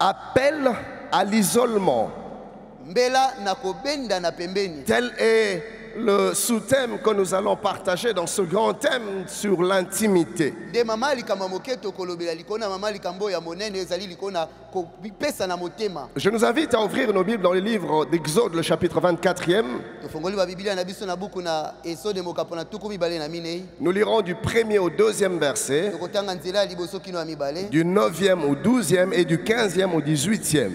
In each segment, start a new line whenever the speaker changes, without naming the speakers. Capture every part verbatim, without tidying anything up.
appelle à l'isolement. Tel est le sous-thème que nous allons partager dans ce grand thème sur l'intimité. Je nous invite à ouvrir nos Bibles dans le livre d'Exode, le chapitre vingt-quatrième. Nous lirons du premier au deuxième verset, du neuvième au douzième et du quinzième au dix-huitième.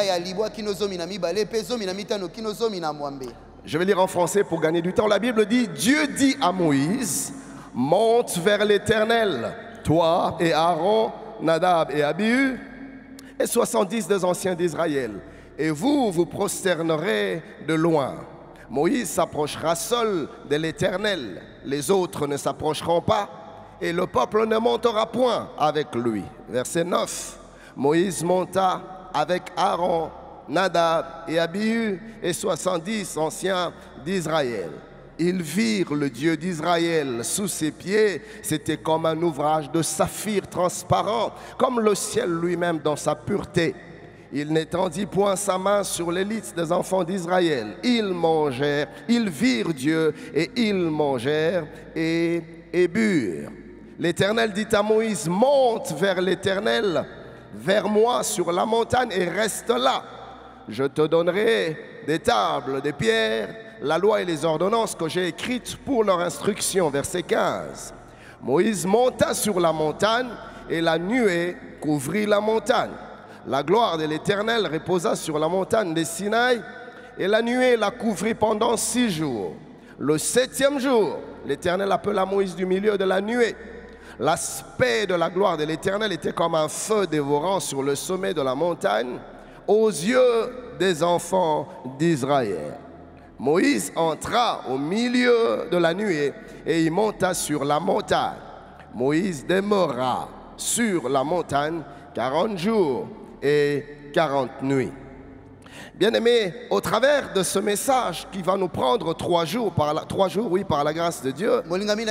Je vais lire en français pour gagner du temps. La Bible dit: Dieu dit à Moïse, monte vers l'Éternel, toi et Aaron, Nadab et Abihu, et soixante-dix des anciens d'Israël. Et vous, vous prosternerez de loin. Moïse s'approchera seul de l'Éternel. Les autres ne s'approcheront pas, et le peuple ne montera point avec lui. Verset neuf. Moïse monta avec Aaron, Nadab et Abihu et soixante-dix anciens d'Israël. Ils virent le Dieu d'Israël sous ses pieds. C'était comme un ouvrage de saphir transparent, comme le ciel lui-même dans sa pureté. Il n'étendit point sa main sur l'élite des enfants d'Israël. Ils mangèrent, ils virent Dieu et ils mangèrent et, et burent. L'Éternel dit à Moïse, monte vers l'Éternel, vers moi sur la montagne et reste là. Je te donnerai des tables, des pierres, la loi et les ordonnances que j'ai écrites pour leur instruction. Verset quinze. Moïse monta sur la montagne et la nuée couvrit la montagne. La gloire de l'Éternel reposa sur la montagne des Sinaï et la nuée la couvrit pendant six jours. Le septième jour, l'Éternel appela Moïse du milieu de la nuée. L'aspect de la gloire de l'Éternel était comme un feu dévorant sur le sommet de la montagne, aux yeux des enfants d'Israël. Moïse entra au milieu de la nuée et il monta sur la montagne. Moïse demeura sur la montagne quarante jours et quarante nuits. Bien-aimés, au travers de ce message qui va nous prendre trois jours, par la, trois jours oui, par la grâce de Dieu,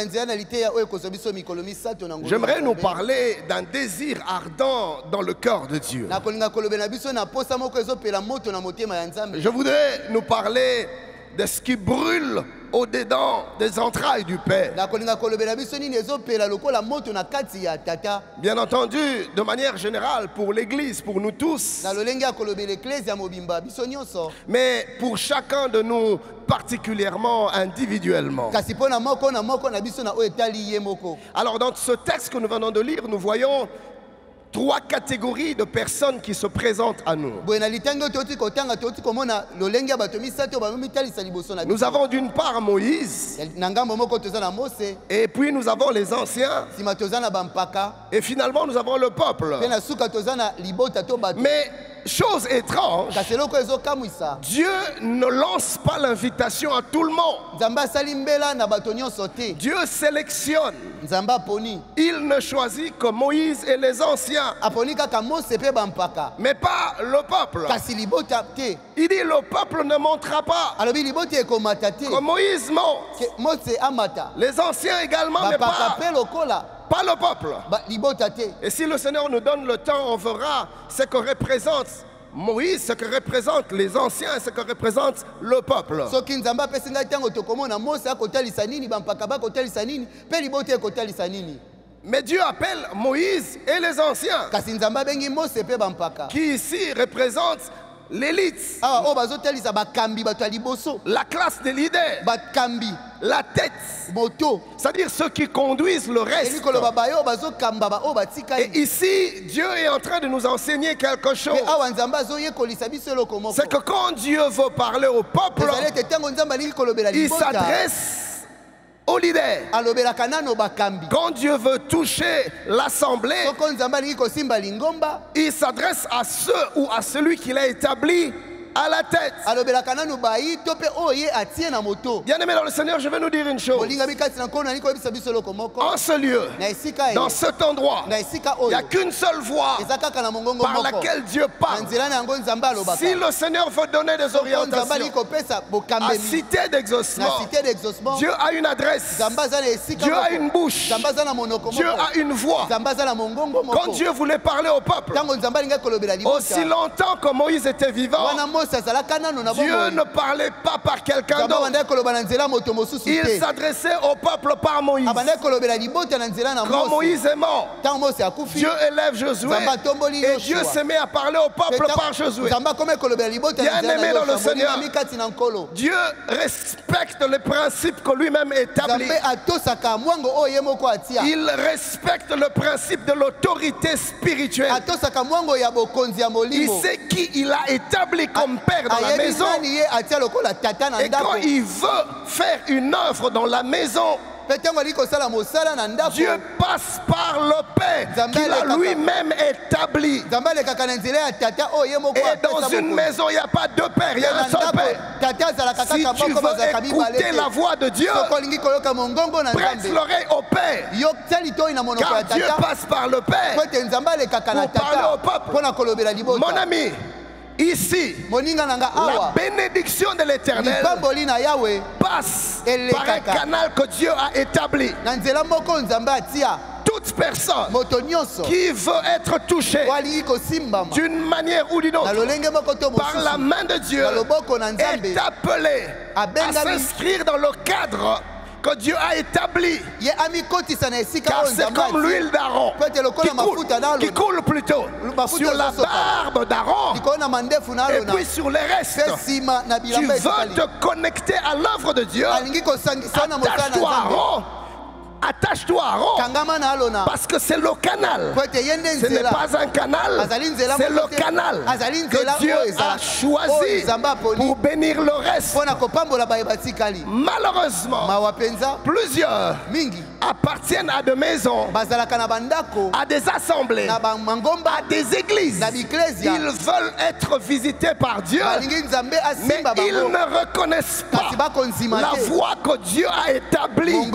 j'aimerais nous parler d'un désir ardent dans le cœur de Dieu. Je voudrais nous parler de ce qui brûle au-dedans des entrailles du Père. Bien entendu, de manière générale, pour l'Église, pour nous tous, mais pour chacun de nous particulièrement, individuellement. Alors dans ce texte que nous venons de lire, nous voyons trois catégories de personnes qui se présentent à nous. Nous avons d'une part Moïse, et puis nous avons les anciens, et finalement nous avons le peuple. Mais chose étrange, Dieu ne lance pas l'invitation à tout le monde. Dieu sélectionne. Il ne choisit que Moïse et les anciens, mais pas le peuple. Il dit le peuple ne montera pas que Moïse monte. Les anciens également, mais pas, pas le peuple. Et si le Seigneur nous donne le temps, on verra ce que représente Moïse, ce que représente les anciens, ce que représente le peuple. Mais Dieu appelle Moïse et les anciens, qui ici représentent l'élite, la classe des leaders, la tête, c'est-à-dire ceux qui conduisent le reste. Et ici, Dieu est en train de nous enseigner quelque chose. C'est que quand Dieu veut parler au peuple, il s'adresse aux leaders. Quand Dieu veut toucher l'assemblée, il s'adresse à ceux ou à celui qu'il a établi à la tête. Bien-aimés dans le Seigneur, je vais nous dire une chose. En ce lieu, dans cet endroit, il n'y a qu'une seule voie par laquelle Dieu parle. Si le Seigneur veut donner des orientations à Cité d'Exaucement, Dieu a une adresse, Dieu a une bouche, Dieu a une voix. Quand Dieu voulait parler au peuple, aussi longtemps que Moïse était vivant, Dieu ne parlait pas par quelqu'un d'autre. Il s'adressait au peuple par Moïse. Quand Moïse est mort, Dieu élève Josué et Dieu se met à parler au peuple par Josué. Bien-aimé dans le Seigneur, Dieu respecte les principes que lui-même établit. Il respecte le principe de l'autorité spirituelle. Il sait qui il a établi comme père dans la maison. Et quand il veut faire une œuvre dans la maison, Dieu passe par le Père qu'il a lui-même établi. Et dans une maison, il n'y a pas deux pères, il y a un seul Père. Si tu veux écouter la voix de Dieu, prête l'oreille au Père. Car Dieu passe par le Père pour parler au peuple. Mon ami, ici, la bénédiction de l'Éternel passe par un canal que Dieu a établi. Toute personne qui veut être touchée d'une manière ou d'une autre par la main de Dieu est appelée à s'inscrire dans le cadre que Dieu a établi. Car c'est comme l'huile d'Aaron qui coule, qui coule plutôt sur la barbe d'Aaron et puis sur les restes. Tu veux te connecter à l'œuvre de Dieu, attache-toi à Aaron. Attache-toi à Aaron, parce que c'est le canal. Ce n'est pas un canal, c'est le canal que Dieu a choisi pour bénir le reste. Malheureusement, plusieurs appartiennent à des maisons, à des assemblées, à des églises. Ils veulent être visités par Dieu, mais ils ne reconnaissent pas la voie que Dieu a établie.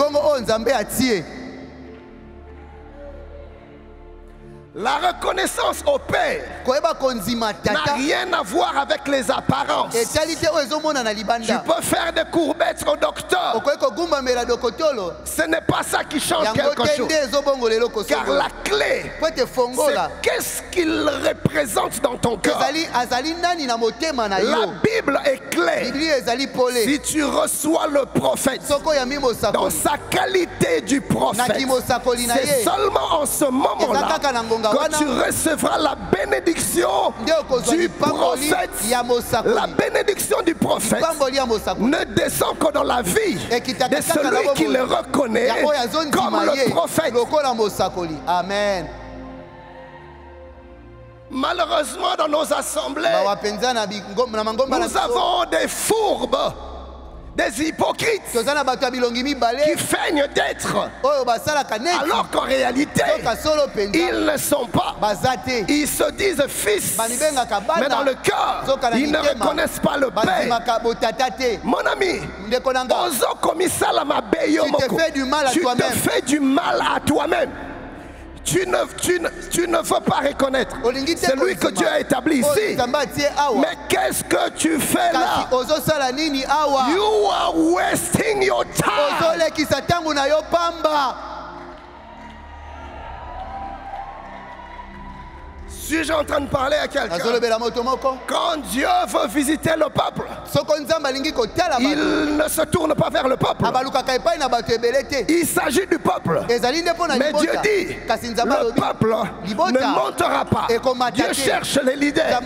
La reconnaissance au Père n'a rien à voir avec les apparences. Tu peux faire des courbettes au docteur. Ce n'est pas ça qui change quelque chose. Car la clé, c'est qu'est-ce qu'il représente dans ton cœur. La Bible est claire. Si tu reçois le prophète dans sa qualité du prophète, c'est seulement en ce moment-là que tu recevras la bénédiction du prophète. La bénédiction du prophète ne descend que dans la vie de celui qui le reconnaît comme le prophète.
Amen.
Malheureusement, dans nos assemblées, nous avons des fourbes, des hypocrites qui feignent d'être, alors qu'en réalité, ils ne sont pas. Ils se disent fils, mais dans le cœur, ils ne reconnaissent pas le Père. Mon ami, tu te fais du mal à toi-même. Tu ne, tu, ne, tu ne veux pas reconnaître celui que Dieu a établi ici. Mais qu'est-ce que tu fais là? You are wasting your time. Suis-je en train de parler à quelqu'un? Quand Dieu veut visiter le peuple, il ne se tourne pas vers le peuple. Il s'agit du peuple. Mais Dieu dit, le peuple ne montera pas. Dieu cherche les leaders.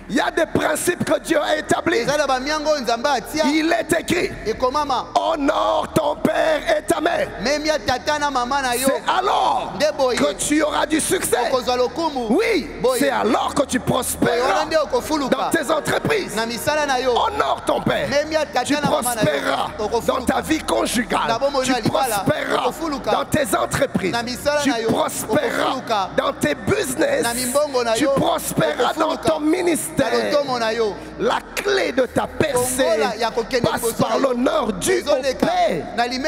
Il y a des principes que Dieu a établis. Il est écrit: honore ton père et ta mère. C'est alors que tu auras du succès. Oui, c'est alors que tu prospéreras dans tes entreprises. Honore ton père. Tu prospéreras dans ta vie conjugale. Tu prospéreras dans tes entreprises. Tu prospéreras dans tes business. Tu prospéreras dans ton ministère. La clé de ta percée passe par l'honneur dû au Père.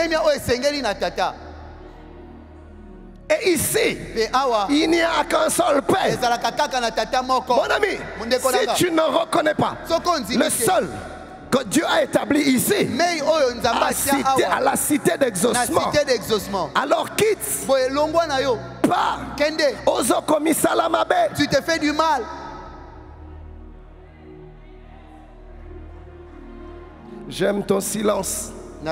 Et ici, il n'y a qu'un seul Père. Mon ami, si tu ne reconnais pas le seul que Dieu a établi ici, à, cité, à la cité d'exaucement, alors quitte, pas,
tu te fais du mal.
J'aime ton silence.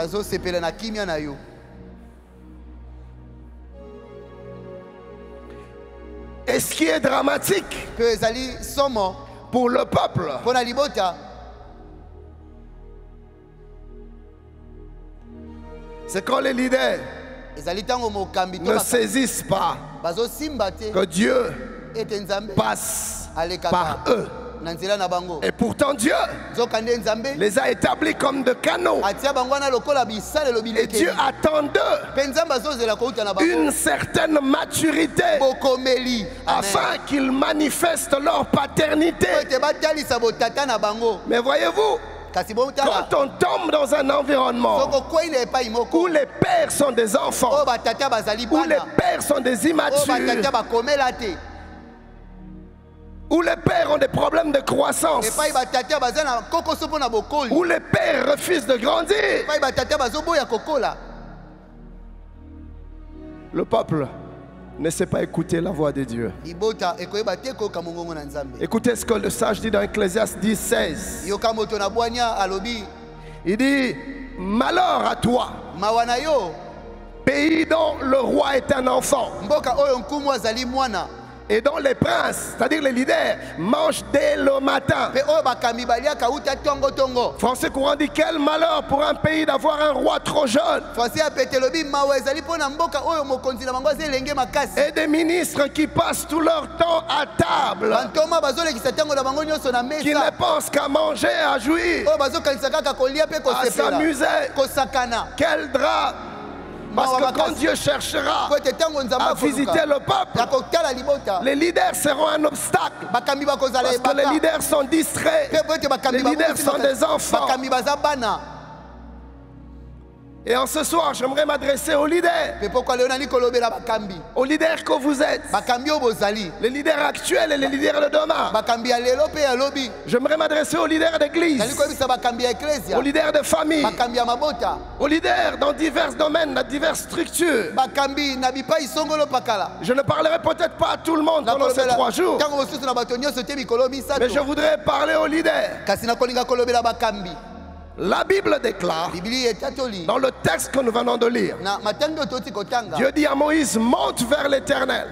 Et ce qui est dramatique pour le peuple, c'est quand les leaders ne saisissent pas que Dieu passe par eux. Et pourtant Dieu les a établis comme de canaux. Et Dieu attend d'eux une certaine maturité afin qu'ils manifestent leur paternité. Mais voyez-vous, quand on tombe dans un environnement où les pères sont des enfants, où les pères sont des immatures, où les pères ont des problèmes de croissance, où les pères refusent de grandir, le peuple ne sait pas écouter la voix de Dieu. Écoutez ce que le sage dit dans Ecclésiaste dix, seize. Il dit: malheur à toi, pays dont le roi est un enfant, et dont les princes, c'est-à-dire les leaders, mangent dès le matin. Français courant dit: quel malheur pour un pays d'avoir un roi trop jeune. Et des ministres qui passent tout leur temps à table, qui ne pensent qu'à manger, à jouir, à s'amuser. Quel drame! Parce que quand Dieu cherchera à visiter le peuple, les leaders seront un obstacle. Parce que les leaders sont distraits. Les leaders sont des enfants. Et en ce soir, j'aimerais m'adresser aux leaders. Aux leaders que vous êtes. Les leaders actuels et les leaders de demain. J'aimerais m'adresser aux leaders d'église. Aux leaders de famille. Aux leaders dans divers domaines, dans diverses structures. Je ne parlerai peut-être pas à tout le monde pendant ces trois jours. Mais je voudrais parler aux leaders. La Bible déclare, dans le texte que nous venons de lire, Dieu dit à Moïse: monte vers l'Éternel,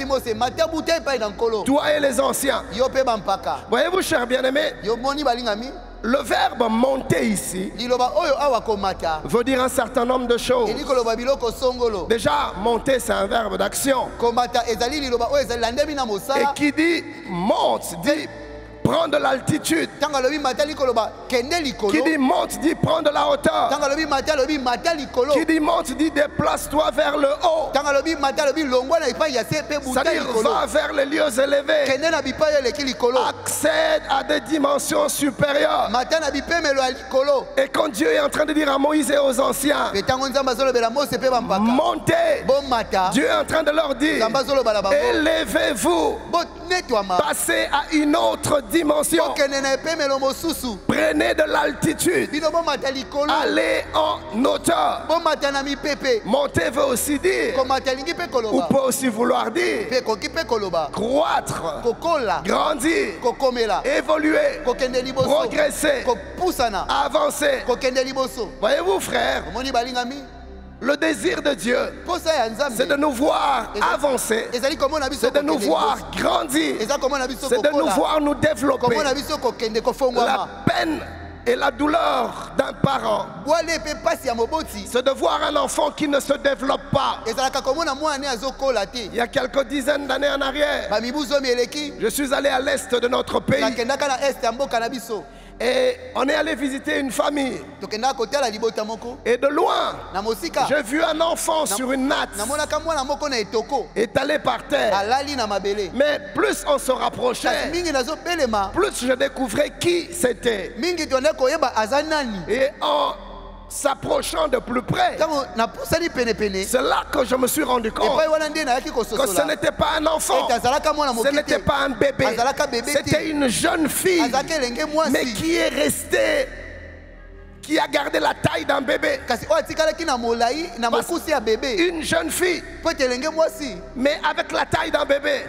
toi et les anciens. Voyez-vous, chers bien-aimés, le verbe monter ici veut dire un certain nombre de choses. Déjà, monter, c'est un verbe d'action. Et qui dit monte, dit prends de l'altitude. Qui dit monte dit prends de la hauteur. Qui dit monte dit déplace-toi vers le haut. C'est-à-dire va vers les lieux élevés. Accède à des dimensions supérieures. Et quand Dieu est en train de dire à Moïse et aux anciens montez, Dieu est en train de leur dire élevez-vous, passez à une autre dimension, prenez de l'altitude, allez en hauteur. Monter veut aussi dire, ou peut aussi vouloir dire, croître, grandir, évoluer, progresser, avancer. Voyez-vous, frère, Le désir de Dieu, c'est de nous voir avancer, c'est de nous voir grandir, c'est de nous voir nous développer. La peine et la douleur d'un parent, c'est de voir un enfant qui ne se développe pas. Il y a quelques dizaines d'années en arrière, je suis allé à l'est de notre pays et on est allé visiter une famille. Et de loin, j'ai vu un enfant sur une natte étalé par terre. Mais plus on se rapprochait, plus je découvrais qui c'était. Et en s'approchant de plus près, c'est là que je me suis rendu compte que ce n'était pas un enfant, ce n'était pas un bébé, c'était une jeune fille, mais qui est restée, qui a gardé la taille d'un bébé. Une jeune fille, mais avec la taille d'un bébé.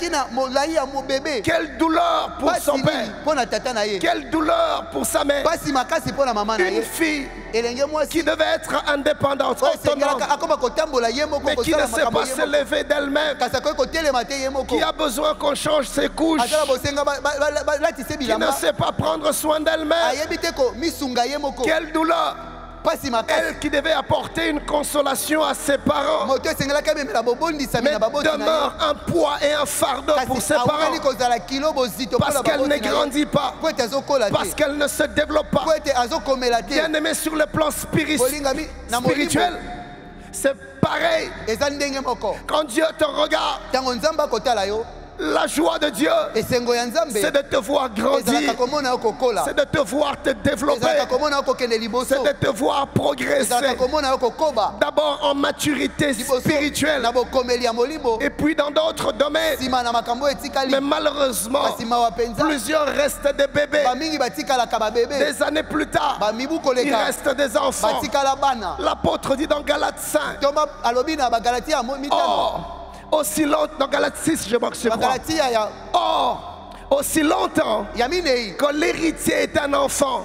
Quelle douleur pour son père, quelle douleur pour sa mère. Une fille qui devait être indépendante, autonome, mais qui ne sait pas se lever d'elle-même, qui a besoin qu'on change ses couches, qui ne sait pas prendre soin d'elle-même. Quelle douleur! Elle qui devait apporter une consolation à ses parents, mais demeure un poids et un fardeau pour ses parents, parce qu'elle ne grandit pas, parce qu'elle ne se développe pas. Bien aimé, sur le plan spirituel, c'est pareil. Quand Dieu te regarde, la joie de Dieu, c'est de te voir grandir, c'est de te voir te développer, c'est de te voir progresser. D'abord en maturité spirituelle, et puis dans d'autres domaines. Mais malheureusement, plusieurs restent des bébés. Des années plus tard, il reste des enfants. L'apôtre dit dans Galates cinq, oh, aussi longtemps, dans Galates six, je crois. Or, aussi longtemps que l'héritier est un enfant,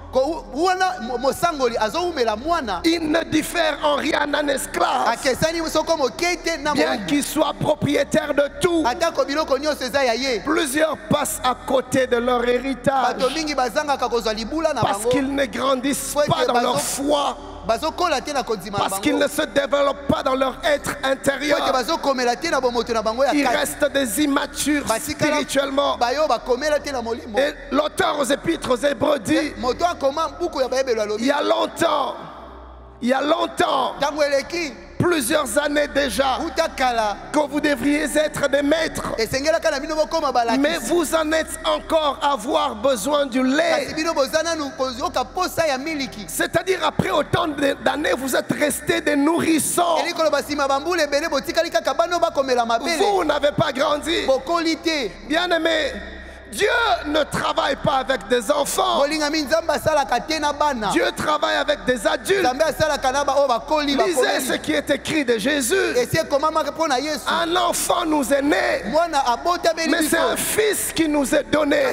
il ne diffère en rien d'un esclave, bien qu'il soit propriétaire de tout. Plusieurs passent à côté de leur héritage parce qu'ils ne grandissent pas dans leur foi, parce qu'ils ne se développent pas dans leur être intérieur. Ils restent des immatures spirituellement. Et l'auteur aux épîtres aux Hébreux dit, il y a longtemps, il y a longtemps, plusieurs années déjà, que vous devriez être des maîtres, mais vous en êtes encore à avoir besoin du lait. C'est-à-dire après autant d'années, vous êtes restés des nourrissons. Vous n'avez pas grandi. Bien aimé, Dieu ne travaille pas avec des enfants. Dieu travaille avec des adultes. Lisez ce qui est écrit de Jésus. Un enfant nous est né, mais c'est un fils qui nous est donné.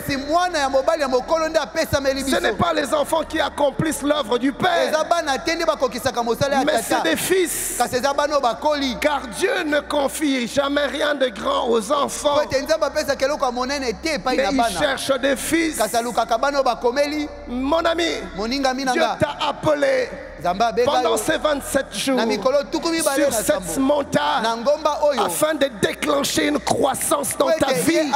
Ce n'est pas les enfants qui accomplissent l'œuvre du Père, mais c'est des fils. Car Dieu ne confie jamais rien de grand aux enfants, mais il cherche des fils. Mon ami, Dieu t'a appelé pendant ces vingt-sept jours sur cette montagne afin de déclencher une croissance dans ta vie.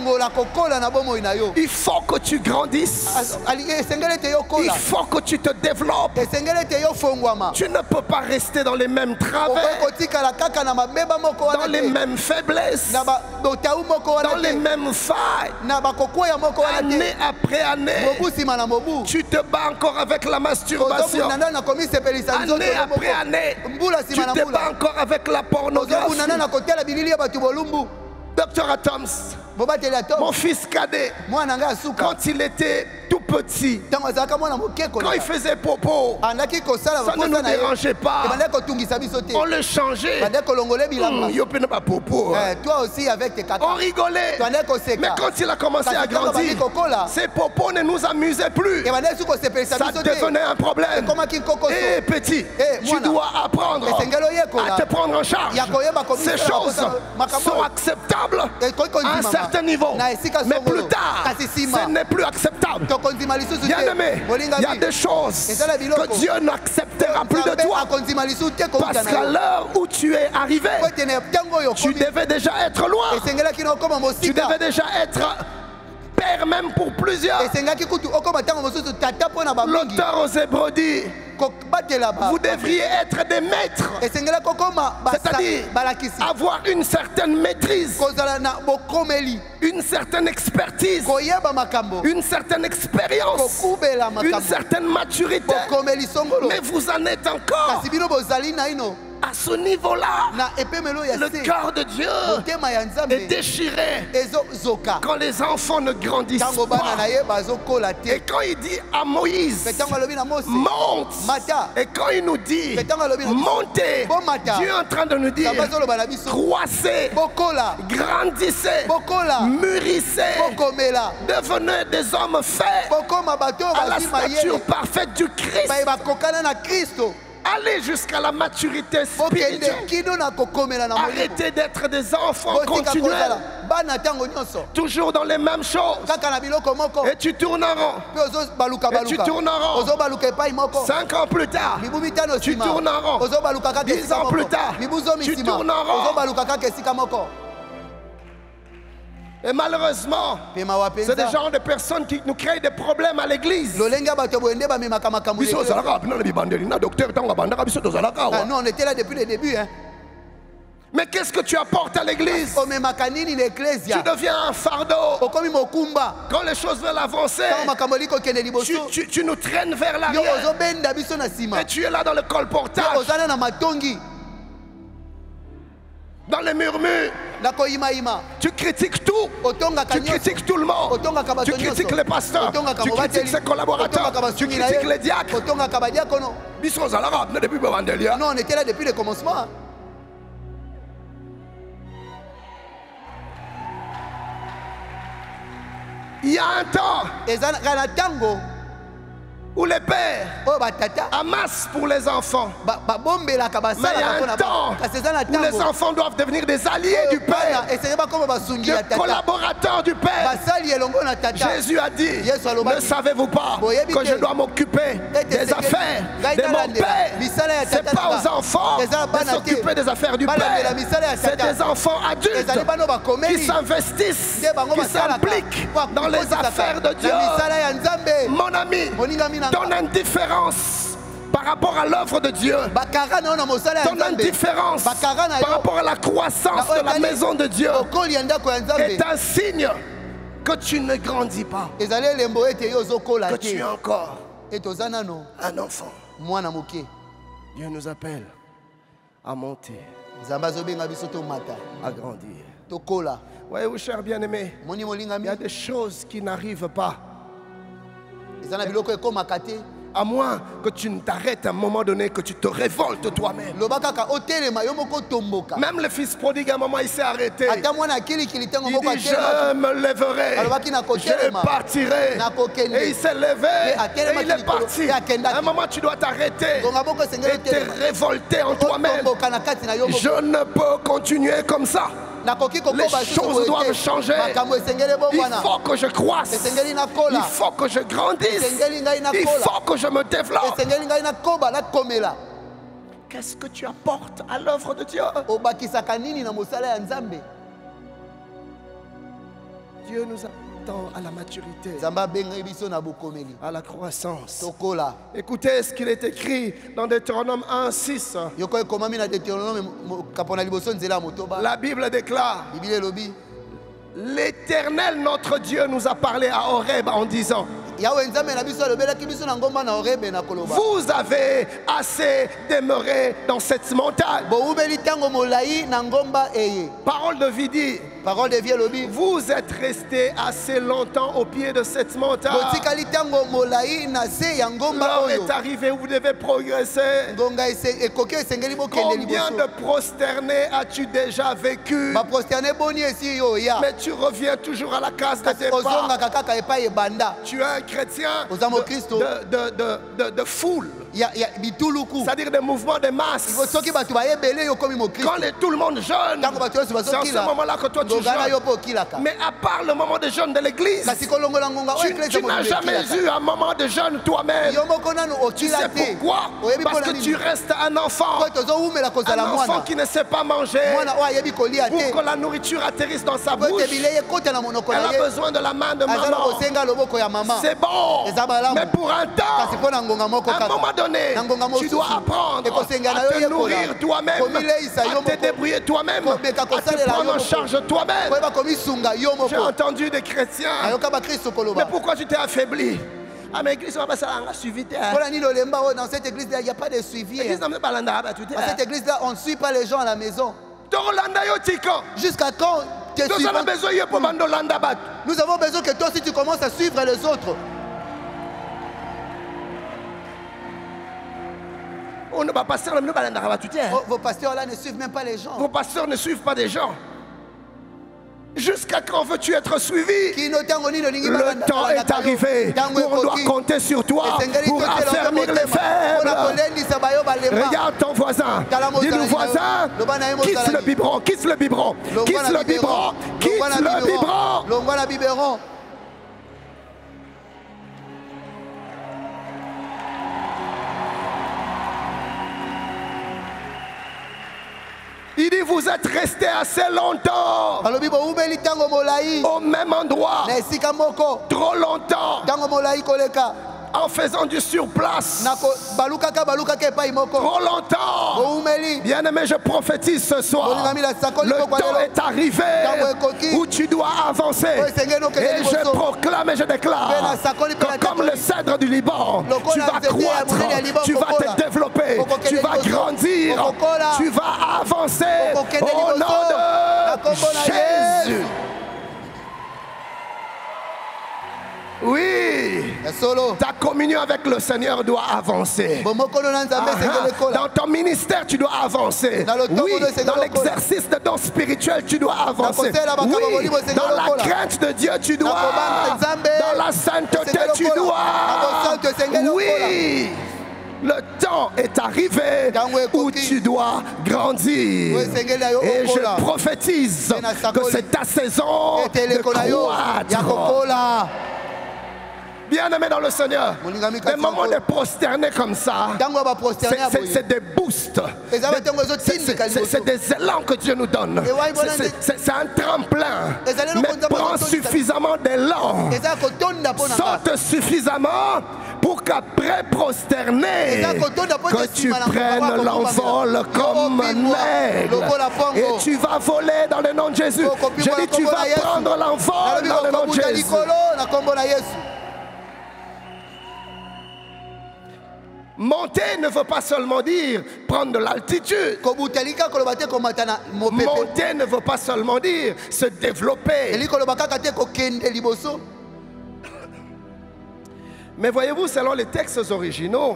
Il faut que tu grandisses. Il faut que tu te développes. Tu ne peux pas rester dans les mêmes travers, dans les mêmes faiblesses, dans les mêmes failles. Année après année, tu te bats encore avec la masturbation. Année après année, tu te bats encore avec la pornographie. Docteur Atoms, mon fils cadet, quand il était tout petit,
ntango azalaka mwana moke
quand il
koleka
faisait popo,
andaki kosala
ça ne nous
baposa na ye
dérangeait pas.
ebandaki kotungisa biso te
On le changeait.
bandaki kolongola bilamba
Hum, yo pe na ba popo.
Eh, toi aussi avec tes kaka
On rigolait.
twandaki
Mais
koseka
quand il a commencé
Kasi
à
ntango
grandir,
abandi kokola
ces popos ne nous amusaient plus.
ebandaki su kosepelisa
Ça
biso te
devenait un problème.
ekomaki nkokoso
Eh petit,
Eh,
tu
mwana.
dois apprendre
esengeli oyekola
à te prendre en charge.
ya koyeba
Ces
komisala
choses
bakosala makambo
sont acceptables
ekoki
à un
kondimama
certain niveau.
na esika
Mais
songolo
plus tard,
kasi nsima
ce n'est plus acceptable.
tokondima lisusu
Bien
te
aimé,
molinga
il y a
bi
des choses
ezala biloko
que Dieu n'acceptera plus de
Nzambe
toi.
akondima lisusu te kouta
Parce
na
qu'à
yo
l'heure où tu es arrivé,
po ete na ntango oyo
tu
okomi
devais déjà être loin.
esengelaki na okoma
Tu
mosika
devais déjà être père même pour plusieurs.
esengaki kutu okoma ntango mosusu tata mpo na bamingi
L'auteur aux Hébreux dit,
kobatela ba
vous devriez être des maîtres.
esengelaki okoma
C'est-à-dire
balakisi
avoir une certaine maîtrise,
kozala na bokomeli
une certaine expertise,
koyeba makambo
une certaine expérience,
kokubela
une
makambo
certaine maturité.
bokomeli songolo
Mais vous en êtes encore
kasi bino bozali na ino
à ce niveau-là.
na epemelo ya
Le
se
cœur de Dieu
motema ya
est
nzambe
déchiré
ezozoka
quand les enfants ne grandissent
ntango bana
pas.
na ye bazokola te
Et quand il dit à Moïse,
mpe ntango alobi na mose
monte.
mata
Et quand il nous dit,
mpe ntango alobi na biso
montez,
bomata
Dieu est en train de nous dire,
nzambe azoloba na biso
croissez,
bokola
grandissez,
bokola
mûrissez,
bokomela
devenez des hommes faits
bokoma bato oyo
à la
bazwi
stature
mayele
parfaite du Christ.
baye bakokana na kristo
Allez jusqu'à la maturité
bokende
spirituelle.
kino na kokomela na molimo
Arrêtez d'être des enfants
botika
continuels,
kozala bana ntango nyonso
toujours dans les mêmes choses.
kaka na biloko moko
Et tu tournes en rond.
mpe ozobaluka
Et tu
baluka
tournes en rond.
ozobaluka epai moko
Cinq ans plus tard,
mibu mitano
tu
nsima
tournes en rond.
ozobaluka kaka
Dix
esika
ans plus
moko
tard,
mibu zomi
tu
nsima
tournes en rond.
ozobaluka kaka esika moko
Et malheureusement,
mpe mawa
c'est des
mpenza
genres de personnes qui nous créent des problèmes à l'église.
lolenge ya bato boye nde bamemaka makambo
Biso
ya ekolo.
ozalaka bino na bibandeli na docteur ntango abandaka biso tozalaka
Ah,
awa.
nous on était là depuis le début hein.
Mais qu'est-ce que tu apportes à l'église?
omemaka nini na
Tu
eklesia
deviens un fardeau.
okomi mokumba
Quand les choses veulent avancer,
ntango makambo eli kokende
tu,
liboso
tu- tu nous traînes vers
yo
l'arrière.
ozobenda biso na nsima
Et tu es là dans le
yo
colportage,
ozana na matongi
dans les murmures.
na koyimayima
Tu critiques tout.
otongaka
Tu
nyonso
critiques tout le monde.
otongaka bato
Tu critiques
nyonso
les pasteurs.
otongaka
Tu critiques
mobateli
ses collaborateurs.
otongaka
Tu
basungi na
critiques
ye
les diacres.
otongaka badiakono
Biso ozalaka bino depuis bibandeli.
non on était là depuis le commencement hein.
Il y a un temps
ezalaka na ntango
où les pères
oyo batata
amassent pour les enfants.
ba- babombelaka
Mais il y
basalaka
a
mpona
un temps
kasi eza na
où les
ntango
enfants doivent devenir des alliés
oyo
du Père,
bana esenge bakoma basungi ya
des
tata
collaborateurs du Père.
basali elongo na tata
Jésus a dit,
Yesu alobaki,
ne savez-vous pas
boyebi
que je
te,
dois m'occuper
ete
des
sekeli,
affaires
ngai
de mon
nalandela
Père?
misala ya
C'est
tata
pas
na
aux
nga.
enfants
Ezala
de
bana te.
s'occuper des affaires du
Balandela
Père.
misala ya
C'est
tata.
des enfants adultes
ezali bana oyo
qui
bakomeli
s'investissent,
nde bango
qui
basalaka
s'impliquent
po
dans les
akokisaka
affaires de Dieu.
na misala ya nzambe
Mon ami,
moningami na
ton
nga
indifférence par rapport à l'œuvre de Dieu,
bakara na yo na mosala ya
ton
nzambe
indifférence
bakara na
par
yo
rapport à la croissance
na
de la
etali
maison de Dieu
okoli ya ndako ya
est
nzambe
un signe que tu ne grandis pas,
ezali elembo ete yo ozokola
que
te
tu es encore
ete oza nano
un enfant.
mwana moke
Dieu nous appelle à monter,
nzambe azobenga biso tomata
à grandir.
tokola
Voyez-vous, chers bien-aimés,
moni
il
molingami
y a des choses qui n'arrivent pas,
eza na biloko ekomaka te
à moins que tu ne t'arrêtes à un moment donné, que tu te révoltes toi-même.
loba kaka otelema yo moko tomboka
Même le fils prodigue, à un moment, il s'est arrêté.
ata mwana akilikili ntango
Il
moko
dit,
atelemaki
je me lèverai,
alobaki na
je
kotelema
partirai.
na kokende
Et il s'est levé,
Et
et
atelemaki
il est
likolo,
parti.
et akendaki.
À un moment, tu dois t'arrêter
ngonga moko esengeli
et te
otelema
révolter en toi-même.
otomboka na kati na yo moko
Je ne peux continuer comme ça.
nakoki
Les
kokoba
choses doivent changer.
makambo esengeli
Il
ebongwana
faut que je croisse.
esengeli nakola
Il faut que je grandisse.
esengeli ngai
Il
nakola
faut que je me développe.
esengeli ngai nakoba nakomela
Qu'est-ce que tu apportes à l'œuvre de Dieu?
obakisaka nini na mosala ya nzambe
Dieu nous attend à la maturité,
nzambe abengai biso na bokomeli
à la croissance.
tokola
Écoutez ce qu'il est écrit dans Deutéronome un, six.
yoko ekomami na deutéronome kapo na liboso nzela ya motoba
La Bible déclare,
biblia elobi
l'Éternel notre Dieu nous a parlé à Horeb en disant, Vous avez assez demeuré dans cette montagne. Parole de vie dit,
Parole de vie lobby.
vous êtes restés assez longtemps au pied de cette montagne. L'heure est arrivée où vous devez progresser. Combien de prosternés as-tu déjà vécu? Mais tu reviens toujours à la case de départ. Tu es un chrétien de, de, de, de, de foule. C'est-à-dire des mouvements de masse. Quand les, tout le monde jeûne, c'est en ce moment-là que toi tu jeûnes. Mais à part le moment de jeûne de l'église, tu, tu n'as jamais eu un moment de jeûne toi-même. Tu sais pourquoi? Parce que tu restes un enfant. Un enfant qui ne sait pas manger. Pour que la nourriture atterrisse dans sa bouche, elle a besoin de la main de maman. C'est bon. Mais pour un temps, à un moment donné, tu dois apprendre à te nourrir toi-même, à te débrouiller toi-même, à te prendre en charge toi-même. J'ai entendu des chrétiens. Mais pourquoi tu t'es affaibli? Ah, mais l'église, on va suivi.
Dans cette église-là, il n'y a pas de suivi. Dans cette église-là, on ne suit pas les gens à la maison. Jusqu'à quand tu es suivi? Nous avons besoin que toi aussi tu commences à suivre les autres.
Oh, vos pasteurs
là ne suivent même pas les gens.
Vos pasteurs ne suivent pas des gens. Jusqu'à quand veux-tu être suivi? Le temps est arrivé où on doit compter sur toi pour affermir les faibles. Regarde ton voisin. Dis-le voisin, quitte le biberon, quitte le biberon, quitte le biberon, quitte le biberon. Il dit, vous êtes restés assez longtemps au même endroit, trop longtemps, en faisant du surplace, trop longtemps. Bien aimé, je prophétise ce soir, le temps est arrivé où tu dois avancer. Et je proclame et je déclare que comme le cèdre du Liban, tu vas croître, tu vas te développer, tu vas grandir, tu vas avancer au nom de Jésus. Oui, ta communion avec le Seigneur doit avancer. Ah, dans ton ministère, tu dois avancer. Oui, dans l'exercice de dons spirituels, tu dois avancer. Oui, dans la crainte de Dieu, tu dois. Dans la sainteté, tu dois. Oui. Le temps est arrivé où tu dois grandir. Et je prophétise que c'est ta saison de croître. Bien-aimé dans le Seigneur, des moments de prosterner comme ça, c'est des boosts, c'est des élans que Dieu nous donne. C'est un tremplin. Mais prends suffisamment d'élan, saute suffisamment pour qu'après prosterner, que tu prennes l'envol comme un aigle. Et tu vas voler dans le nom de Jésus. Je dis, tu vas prendre l'envol dans le nom de Jésus. Monter ne veut pas seulement dire prendre de l'altitude. Monter ne veut pas seulement dire se développer. Mais voyez-vous, selon les textes originaux,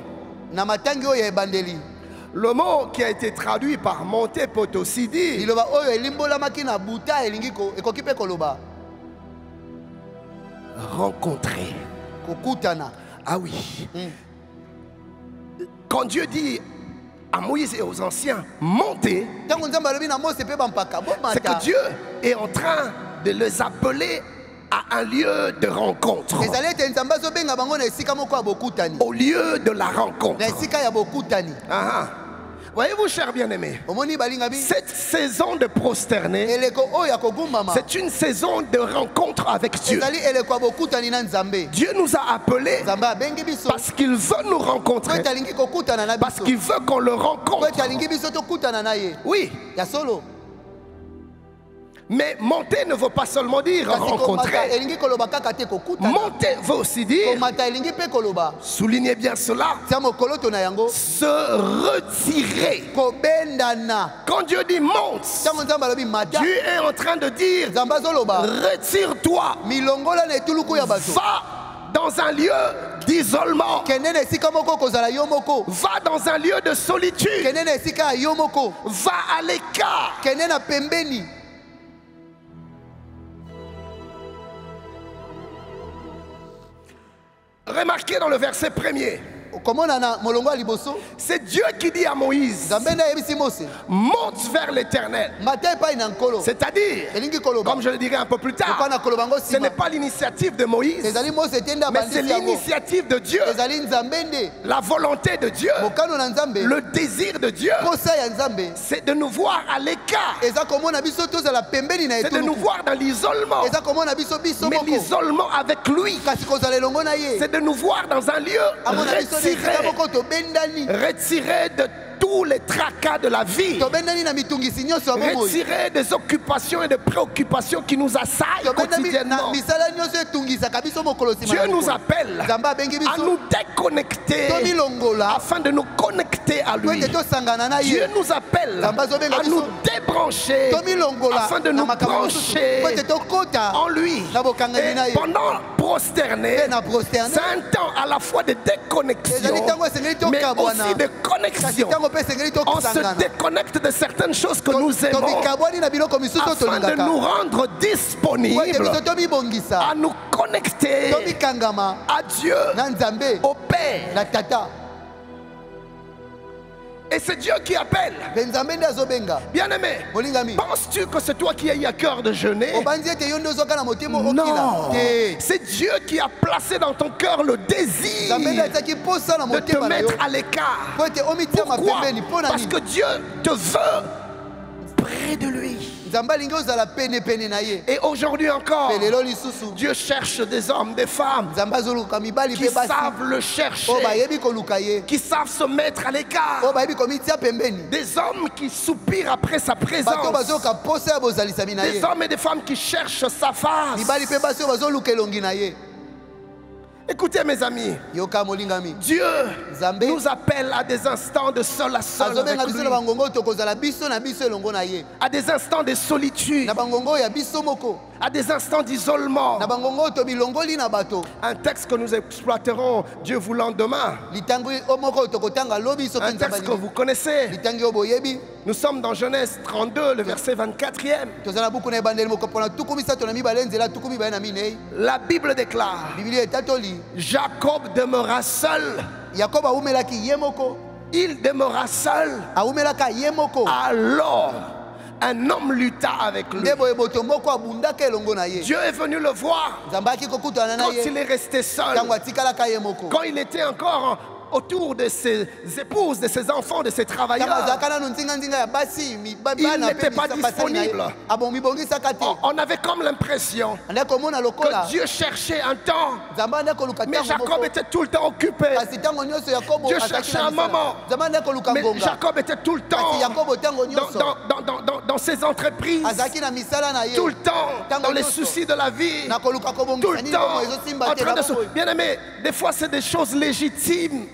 le mot qui a été traduit par monter peut aussi dire rencontrer. Ah oui. Mm. Quand Dieu dit à Moïse et aux anciens, montez, c'est que Dieu est en train de les appeler à un lieu de rencontre. Au lieu de la rencontre. Ah, voyez-vous, cher bien-aimé, cette saison de prosterner, c'est une saison de rencontre avec Dieu. Dieu nous a appelés parce qu'il veut nous rencontrer, parce qu'il veut qu'on le rencontre. Oui. Mais monter ne veut pas seulement dire rencontrer. Monter veut aussi dire, soulignez bien cela, se retirer. Quand Dieu dit monte, Dieu est en train de dire retire-toi, va dans un lieu d'isolement, va dans un lieu de solitude, va à l'écart. Remarquez dans le verset premier, c'est Dieu qui dit à Moïse, monte vers l'Éternel. C'est-à-dire, comme je le dirai un peu plus tard, ce n'est pas l'initiative de Moïse, mais c'est l'initiative de Dieu, la volonté de Dieu, le désir de Dieu. C'est de nous voir à l'écart, c'est de nous voir dans l'isolement, mais l'isolement avec lui, c'est de nous voir dans un lieu retiré, retiré de tous les tracas de la vie, retiré des occupations et des préoccupations qui nous assaillent quotidiennement. Dieu nous appelle à nous déconnecter afin de nous connecter à lui. Dieu nous appelle à nous débrancher afin de nous brancher en lui. Et pendant prosterner, c'est un temps à la fois de déconnexion mais aussi de connexion. On se déconnecte de certaines choses que nous aimons afin de nous rendre disponibles à nous connecter à Dieu, au Père. Et c'est Dieu qui appelle. Bien-aimé, penses-tu que c'est toi qui as eu à cœur de jeûner? Non, c'est Dieu qui a placé dans ton cœur le désir de te mettre à l'écart. Pourquoi? Parce que Dieu te veut près de lui. Et aujourd'hui encore, Dieu cherche des hommes, des femmes qui savent le chercher, qui savent se mettre à l'écart, des hommes qui soupirent après sa présence, des hommes et des femmes qui cherchent sa face. Écoutez mes amis, Dieu nous appelle à des instants de seul à seul avec lui, à des instants de solitude, à des instants d'isolement. Un texte que nous exploiterons, Dieu voulant, demain. Un texte que vous connaissez. Nous sommes dans Genèse trente-deux, le verset vingt-quatrième. La Bible déclare, Jacob demeura seul. Il demeura seul. Alors un homme lutta avec lui. Dieu est venu le voir quand il est resté seul, quand il était encore autour de ses épouses, de ses enfants, de ses travailleurs. Il n'était pas disponible. On avait comme l'impression que Dieu cherchait un temps, mais Jacob était tout le temps occupé. Dieu cherchait un moment, mais Jacob était tout le temps dans, dans, dans, dans, dans ses entreprises, tout le temps dans les soucis de la vie, tout le temps en train de se... Bien aimé, des fois c'est des choses légitimes,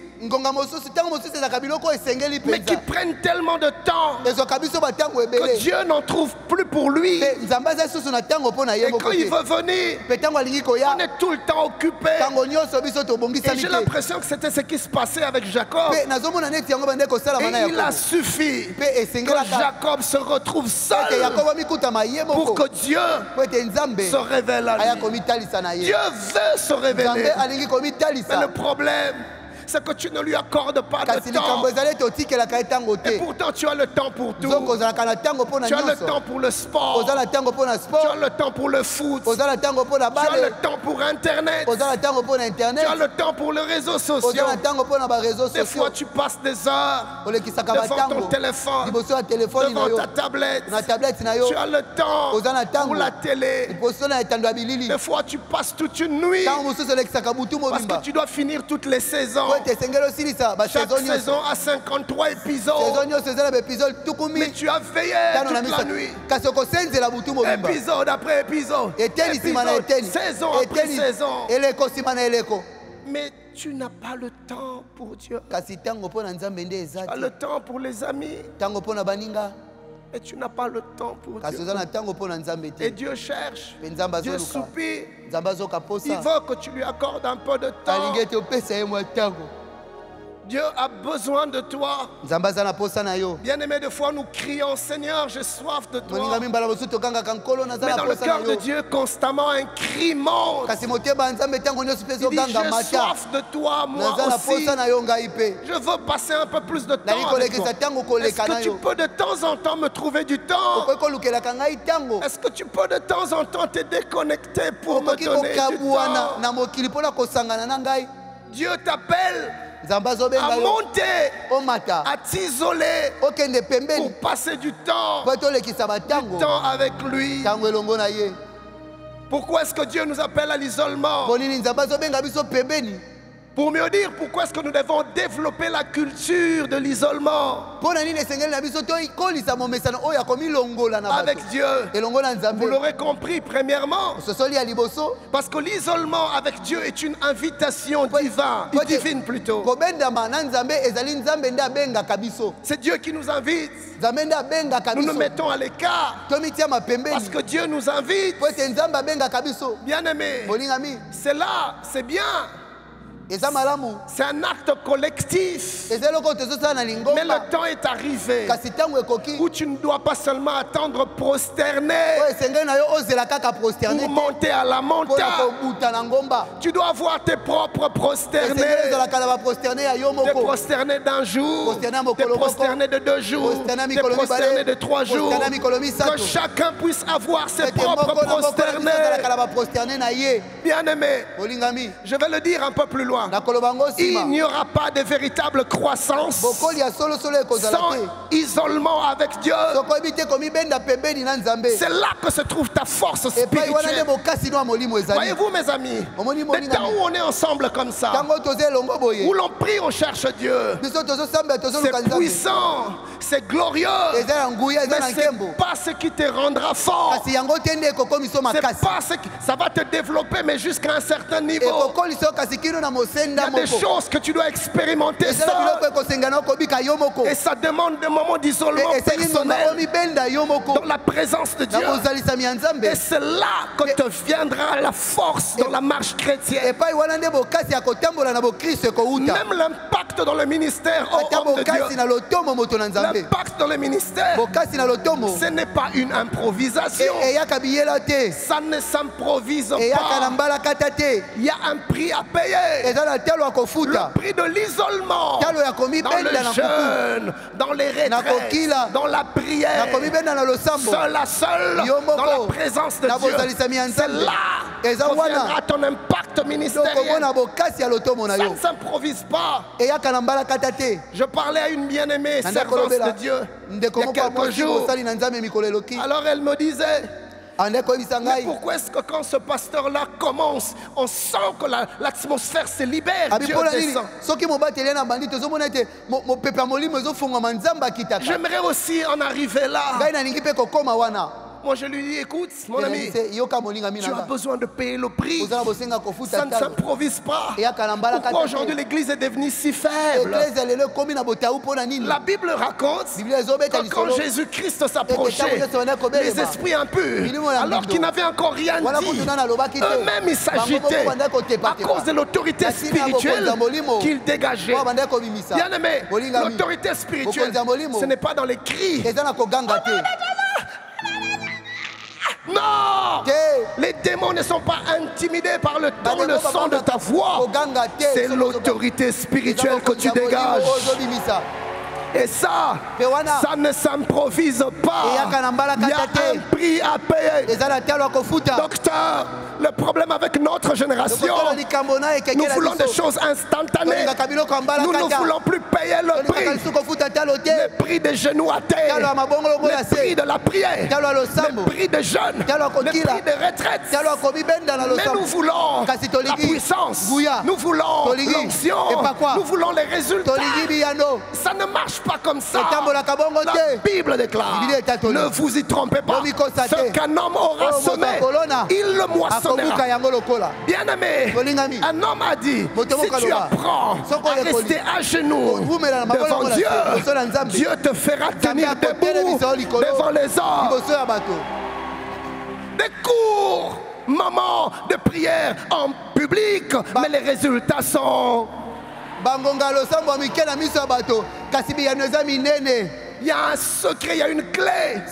mais qui prennent tellement de temps que Dieu n'en trouve plus pour lui. Et quand il veut venir, on est tout le temps occupé. Et j'ai l'impression que c'était ce qui se passait avec Jacob. Et il a suffi que Jacob se retrouve seul pour que Dieu se révèle à lui. Dieu veut se révéler. Mais le problème, c'est que tu ne lui accordes pas de temps. Et pourtant tu as le temps pour tout. Tu as le temps pour le sport. Tu as le temps pour le foot. Tu as le temps pour Internet. Tu as le temps pour les réseaux sociaux. Des fois tu passes des heures devant ton téléphone, devant ta tablette. Tu as le temps pour la télé. Des fois tu passes toute une nuit parce que tu dois finir toutes les saisons. Chaque saison a cinquante-trois épisodes. Mais tu as veillé toute la nuit. Épisode après épisode. Épisode, saison après saison. Mais tu n'as pas le temps pour Dieu. Tu as le temps pour les amis. Et tu n'as pas le temps pour Dieu. Et Dieu cherche. Dieu soupire. Il veut que tu lui accordes un peu de temps. Dieu a besoin de toi. Bien-aimé, des fois nous crions, Seigneur, j'ai soif de toi. Mais dans le cœur de Dieu, constamment un cri monte. Il dit, j'ai soif de toi, moi aussi. Je veux passer un peu plus de temps avec toi. Est-ce que tu peux de temps en temps me trouver du temps? Est-ce que tu peux de temps en temps te déconnecter pour me donner du temps? Dieu t'appelle à monter, à t'isoler pour passer du temps, du temps avec lui. Pourquoi est-ce que Dieu nous appelle à l'isolement? Pour mieux dire, pourquoi est-ce que nous devons développer la culture de l'isolement avec Dieu? Vous l'aurez compris, premièrement, parce que l'isolement avec Dieu est une invitation divine, divine plutôt. C'est Dieu qui nous invite. Nous nous mettons à l'écart parce que Dieu nous invite. Bien-aimé, c'est là, c'est bien. C'est un acte collectif. Mais le temps est arrivé où tu ne dois pas seulement attendre prosterné pour monter à la montagne. Tu dois avoir tes propres prosternés. Des prosternés d'un jour, des prosternés de deux jours, des prosternés de trois jours. Que chacun puisse avoir ses propres prosternés. Bien-aimé, je vais le dire un peu plus loin. Il n'y aura pas de véritable croissance sans isolement avec Dieu. C'est là que se trouve ta force spirituelle. Voyez-vous, mes amis, les temps où on est ensemble comme ça, où l'on prie, on cherche Dieu, c'est puissant, c'est glorieux, mais c'est pas ce qui te rendra fort. C'est pas ce qui, ça va te développer, mais jusqu'à un certain niveau. Il y a des choses que tu dois expérimenter seul. Et ça demande des moments d'isolement personnel dans la présence de Dieu. Et c'est là que te viendra la force dans la marche chrétienne. Même l'impact dans le ministère, oh homme de Dieu, l'impact dans le ministère, ce n'est pas une improvisation. Ça ne s'improvise pas. Il y a un prix à payer. Le prix de l'isolement, dans le jeûne, dans les retraites, dans la prière, seul à seul, dans la présence de Dieu. C'est là que viendra ton impact ministériel. Ça ne s'improvise pas. Je parlais à une bien-aimée servante de Dieu il y a quelques jours. Alors elle me disait, mais pourquoi est-ce que quand ce pasteur-là commence, on sent que l'atmosphère se libère, Dieu descend. J'aimerais aussi en arriver là. Moi je lui dis, écoute mon ami, tu as besoin de payer le prix. Ça ne s'improvise pas. Pourquoi aujourd'hui l'église est devenue si faible? La Bible raconte que quand Jésus-Christ s'approchait, les esprits impurs, alors qu'ils n'avaient encore rien dit, eux-mêmes ils s'agitaient à cause de l'autorité spirituelle qu'ils dégageaient. Bien aimé, l'autorité spirituelle, ce n'est pas dans les cris. Non! Les démons ne sont pas intimidés par le ton, le son de ta voix. C'est l'autorité spirituelle que tu dégages. Et ça, ça ne s'improvise pas. Il y a un prix à payer. Docteur, le problème avec notre génération, nous voulons des choses instantanées. Nous ne voulons plus payer le prix. le prix des genoux à terre, le prix de la prière, le prix de jeûne, le prix de retraite. Mais nous voulons la puissance, nous voulons l'onction, nous voulons les résultats. Ça ne marche pas comme ça. La Bible déclare, ne vous y trompez pas, ce qu'un homme aura semé, il le moissonnera. Bien aimé, un homme a dit, si tu apprends à rester à genoux devant Dieu, Dieu te fera tenir debout devant les hommes. Des courts moments de prière en public, mais les résultats sont... Il y a un secret, il y a une clé.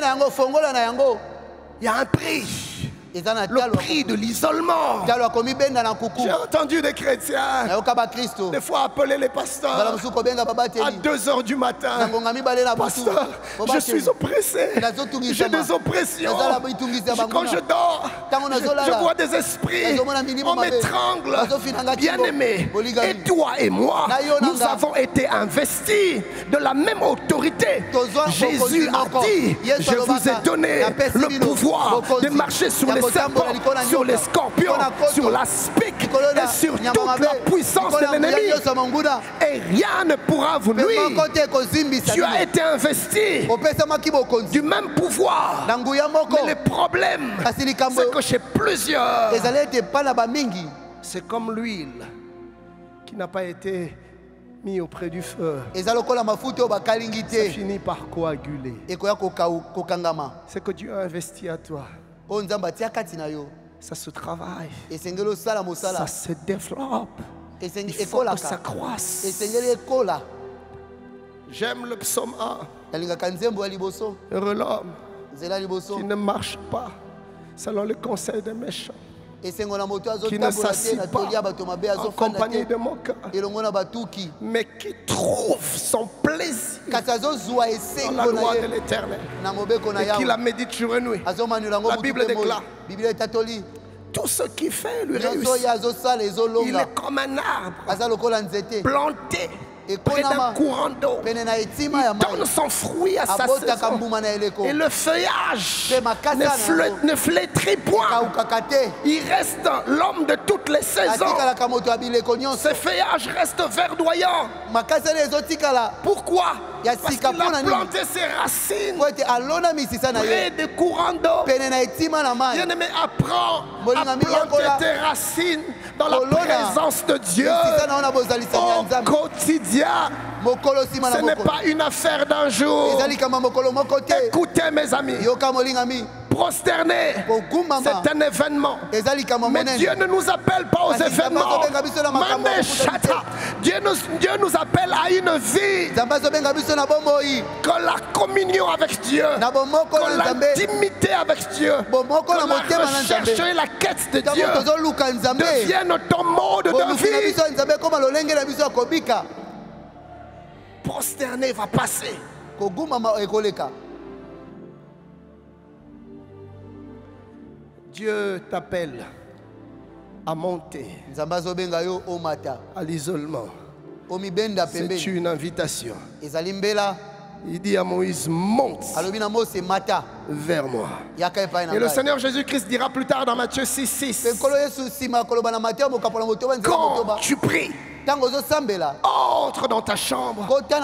Il y a un prix. Le prix de l'isolement. J'ai entendu des chrétiens des fois appeler les pasteurs à deux heures du matin. Pasteur, je suis oppressé. J'ai des oppressions. Quand je dors, je vois des esprits. On m'étrangle. Bien aimé. Et toi et moi, nous avons été investis de la même autorité. Jésus a dit, je vous ai donné le pouvoir de marcher sur les serpents, sur les scorpions, sur la spique et sur toute la puissance de l'ennemi. Et rien ne pourra vous nuire. Tu as été investi du même pouvoir. Mais le problème, c'est que chez plusieurs, c'est comme l'huile qui n'a pas été mis auprès du feu. Ça finit par coaguler. C'est que Dieu a investi à toi. Ça se travaille. Ça se développe. Il faut que ça croisse. J'aime le psaume un. Heureux l'homme qui ne marche pas selon le conseil des méchants, qui ne s'assied pas en compagnie de mon cœur, mais qui trouve son plaisir dans la loi de l'Éternel et qui la médite jour et nuit. La Bible déclare, tout ce qu'il fait lui réussit. Il est comme un arbre planté près d'un courant d'eau. Il donne son fruit à sa saison. Et le feuillage ne, fle, ne flétrit point. Il reste l'homme de toutes les saisons. Ce feuillage reste verdoyant. Pourquoi? Parce qu'il a planté ses racines près des courants d'eau. Bien-aimé, apprends à planter tes racines dans la présence de Dieu au quotidien. Ce n'est pas une affaire d'un jour. Écoutez mes amis, prosterner, c'est un événement. Mais Dieu ne nous appelle pas aux événements. Dieu nous, Dieu nous appelle à une vie. Que la communion avec Dieu, que l'intimité avec Dieu, que la recherche et la quête de Dieu deviennent ton mode de vie. Prosterner va passer. Dieu t'appelle à monter à l'isolement. C'est une invitation. Il dit à Moïse, monte vers moi. Et le Seigneur Jésus-Christ dira plus tard dans Matthieu six six, quand tu pries, entre dans ta chambre,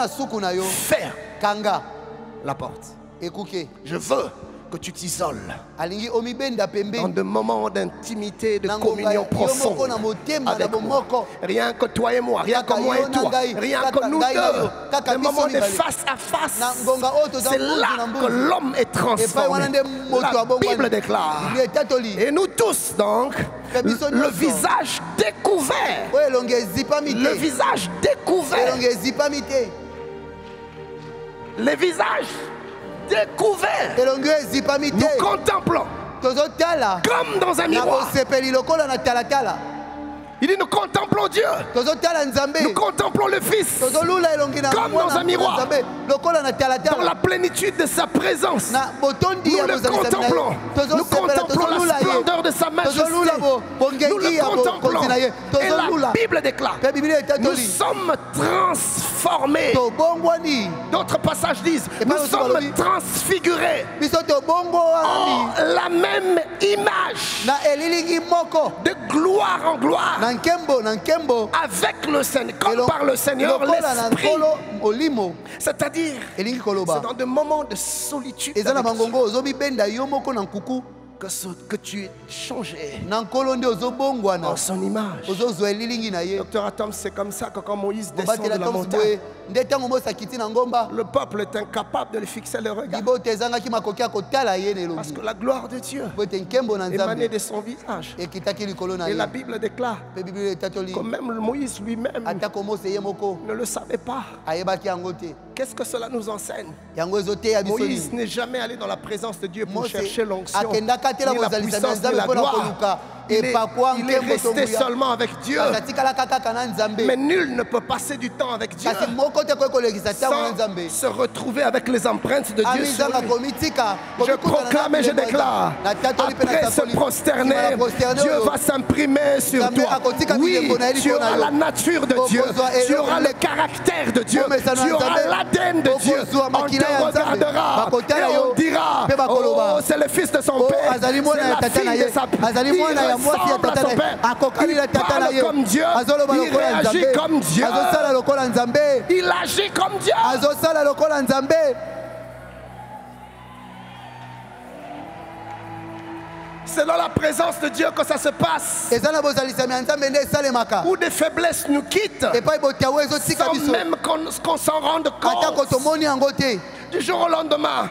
ferme la porte. Je veux que tu t'isoles dans des moments d'intimité, de communion profonde avec moi. Rien que toi et moi, rien que moi et toi, rien que nous deux, des moments de face à face. C'est là que l'homme est transformé. La Bible déclare. Et nous tous donc, le visage découvert, le visage découvert, le visage découvert, nous contemplons comme dans un miroir. Il dit nous contemplons Dieu, nous contemplons le Fils comme dans un miroir, dans la plénitude de sa présence. Nous le contemplons, nous contemplons la splendeur de sa majesté. Nous le contemplons. Et la Bible déclare, nous sommes transformés. D'autres passages disent, nous sommes transfigurés en la même image, de gloire en gloire, avec le Seigneur, comme par le Seigneur l'Esprit. C'est-à-dire, c'est dans des moments de solitude que, ce, que tu es changé en son image. Docteur Atom, c'est comme ça que quand Moïse descend de la montagne, le peuple est incapable de lui fixer le regard. Parce que la gloire de Dieu émanait de son visage. Et la Bible déclare que même Moïse lui-même ne le savait pas. Qu'est-ce que cela nous enseigne? Moïse n'est jamais allé dans la présence de Dieu pour chercher l'onction, ni la puissance, ni la gloire. Il est, il est resté seulement avec Dieu. Mais nul ne peut passer du temps avec Dieu sans se retrouver avec les empreintes de Dieu sur lui. Je proclame et je déclare, après se prosterner, Dieu va s'imprimer sur toi. Oui, tu auras la nature de Dieu, tu auras le caractère de Dieu, tu auras l'A D N de Dieu. On te regardera et on dira, oh, c'est le fils de son père, c'est la fille de sa père. Il ressemble à son père. Il parle comme Dieu. Il réagit comme Dieu. Il agit comme Dieu. C'est dans la présence de Dieu que ça se passe. Où des faiblesses nous quittent sans même qu'on qu'on s'en rende compte. Du jour au lendemain,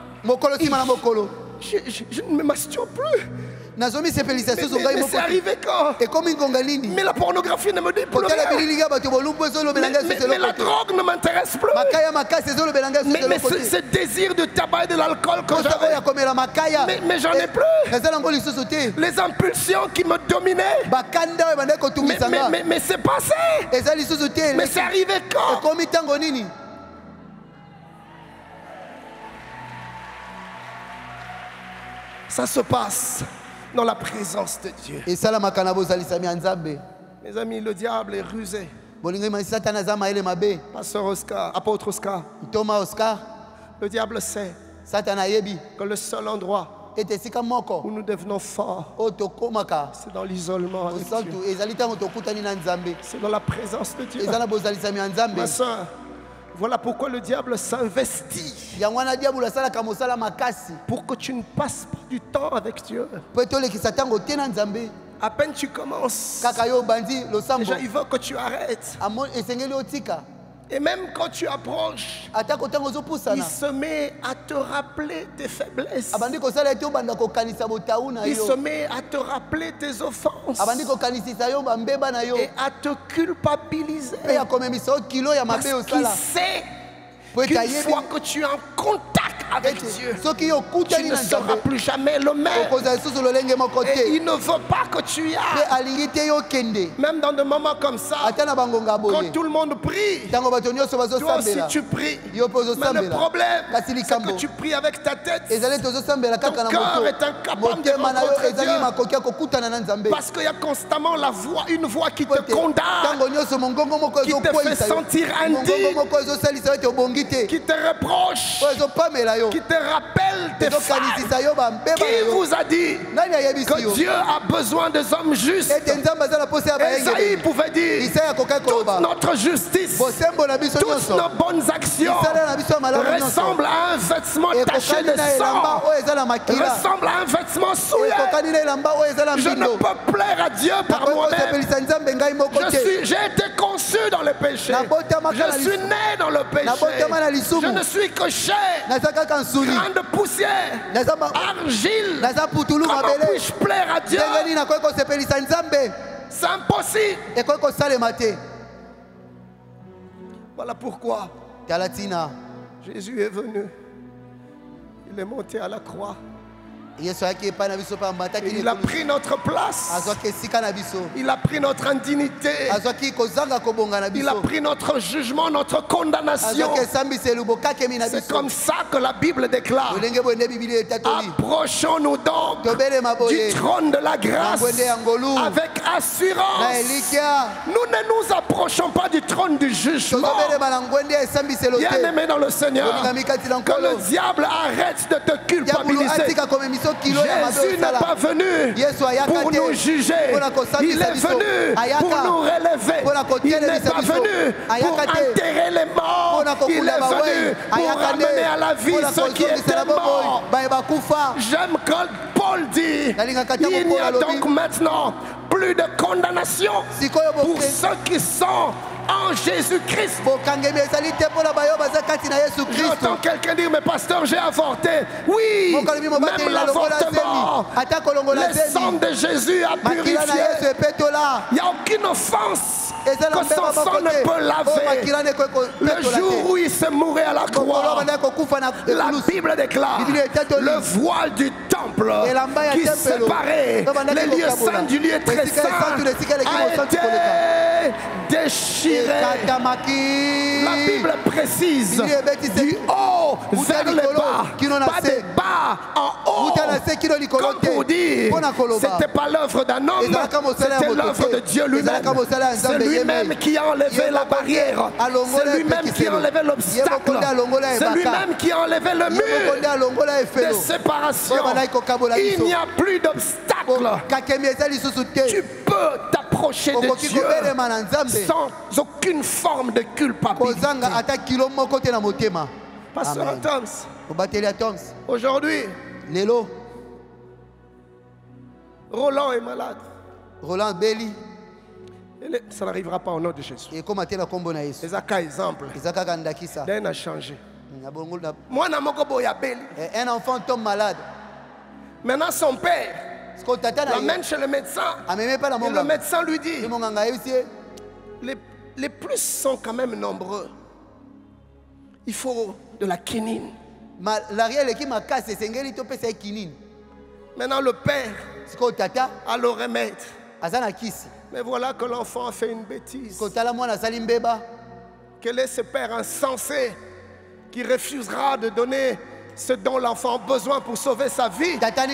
je, je, je ne me masturbe plus. Mais, mais, mais c'est arrivé quand? Mais la pornographie ne me dit plus rien. Mais, mais, mais la drogue ne m'intéresse plus. Mais, mais ce, ce désir de tabac et de l'alcool que j'avais, mais, mais j'en ai plus. Les impulsions qui me dominaient, mais, mais, mais, mais c'est passé. Mais c'est arrivé quand? Ça se passe dans la présence de Dieu. Mes amis, le diable est rusé. Pasteur Oscar, apôtre Oscar, le diable sait que le seul endroit où nous devenons forts, c'est dans l'isolement. C'est dans la présence de Dieu. Ma soeur, voilà pourquoi le diable s'investit. Pour que tu ne passes pas du temps avec Dieu. À peine tu commences, déjà il veut que tu arrêtes. Et même quand tu approches, il se met à te rappeler tes faiblesses. Il se met à te rappeler tes offenses. Et à te culpabiliser. Parce qu'il sait qu'une fois que tu es en contact avec Dieu, tu ne seras plus jamais le même. Et il ne veut pas que tu y ailles. Même dans des moments comme ça, quand tout le monde prie, toi aussi tu pries. Mais le problème, c'est que tu pries avec ta tête. Ton cœur est incapable de rencontrer Dieu. Parce qu'il y a constamment la voix, une voix qui te condamne, qui te fait sentir indigne, qui te reproche, qui te rappelle tes failles. Qui vous a dit que Dieu a besoin des hommes justes? Esaïe pouvait dire, toute notre justice, toutes nos bonnes actions ressemblent à un vêtement taché de sang, ressemblent à un vêtement souillé. Je ne peux plaire à Dieu par moi-même. J'ai été conçu dans le péché. Je suis né dans le péché. Je ne suis que chair, grain de poussière, argile. Comment puis-je plaire à Dieu? C'est impossible. Voilà pourquoi Jésus est venu. Il est monté à la croix. Il a pris notre place. Il a pris notre indignité. Il a pris notre jugement, notre condamnation. C'est comme ça que la Bible déclare. Approchons-nous donc du trône de la grâce avec assurance. Nous ne nous approchons pas du trône du jugement. Bien-aimé dans le Seigneur, que le diable arrête de te culpabiliser. Jésus n'est pas venu pour nous juger. Il est venu pour nous relever. Il n'est pas venu pour enterrer les morts. Il est venu pour ramener à la vie ceux qui étaient morts. J'aime quand Paul dit, il n'y a donc maintenant plus de condamnation pour ceux qui sont en Jésus-Christ. J'entends quelqu'un dire, mais pasteur, j'ai avorté. Oui, même l'avortement, le sang de Jésus a purifié. Il n'y a aucune offense que son sang ne peut laver. Le jour où il s'est mouru à la croix, la Bible déclare le voile du temple qui séparait les lieux saints du lieu très saint a été déchiré. La Bible précise du haut vers le bas, pas des bas en haut, comme pour dire c'était pas l'œuvre d'un homme, c'était l'œuvre de Dieu lui-même. C'est lui-même qui a enlevé la barrière, c'est lui-même qui a enlevé l'obstacle, c'est lui-même qui a enlevé le mur de séparation. Il n'y a plus d'obstacle. Tu peux t'approcher de Dieu sans aucune forme de culpabilité. Pasteur Toms, aujourd'hui, Roland est malade.
Roland Belli.
Ça n'arrivera pas au nom de Jésus. C'est un exemple. Rien n'a changé. Moi,
un enfant tombe malade.
Maintenant, son père l'amène chez le médecin. Et le médecin lui dit, les, les plus sont quand même nombreux. Il faut de la quinine. Maintenant, le père a le remède. Mais voilà que l'enfant a fait une bêtise. Quel est ce père insensé qui refusera de donner ce dont l'enfant a besoin pour sauver sa vie?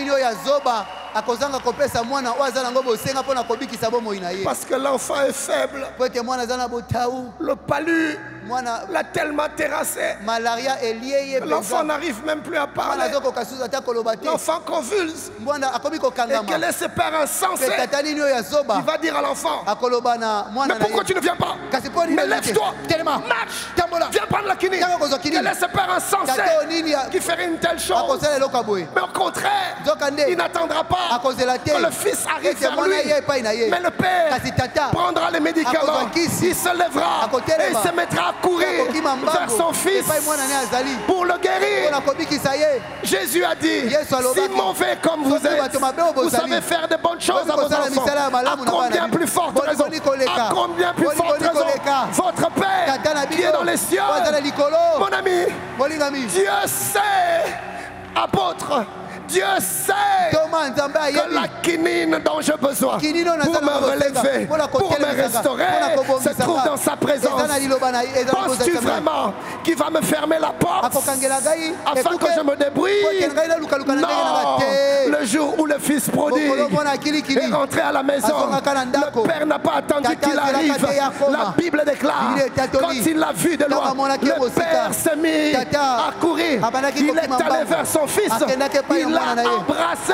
Parce que l'enfant est faible. Le palu l'a tellement terrassé. L'enfant n'arrive même plus à parler. L'enfant convulse. Et quel est ce père insensé qui va dire à l'enfant, mais pourquoi tu ne viens pas? Mais lève-toi, marche, viens prendre la quinine. Quel est ce père insensé qui ferait une telle chose? Mais au contraire, il n'attendra pas que le fils arrive vers lui. Mais le père prendra les médicaments, il se lèvera et il se mettra à courir vers son fils pour le guérir. Jésus a dit, si mauvais comme vous êtes, vous savez faire de bonnes choses à vos enfants, à combien plus forte raison, à combien plus forte raison, votre Père qui est dans les cieux. Mon ami, Dieu sait, apôtre, Dieu sait que la quinine dont j'ai besoin pour me relever, pour me restaurer, se trouve dans sa présence. Penses-tu vraiment qu'il va me fermer la porte afin que je me débrouille? Non. Le jour où le fils prodigue est rentré à la maison, le père n'a pas attendu qu'il arrive. La Bible déclare, quand il l'a vu de loin, le père s'est mis à courir. Il est allé vers son fils. Il l'a embrassé.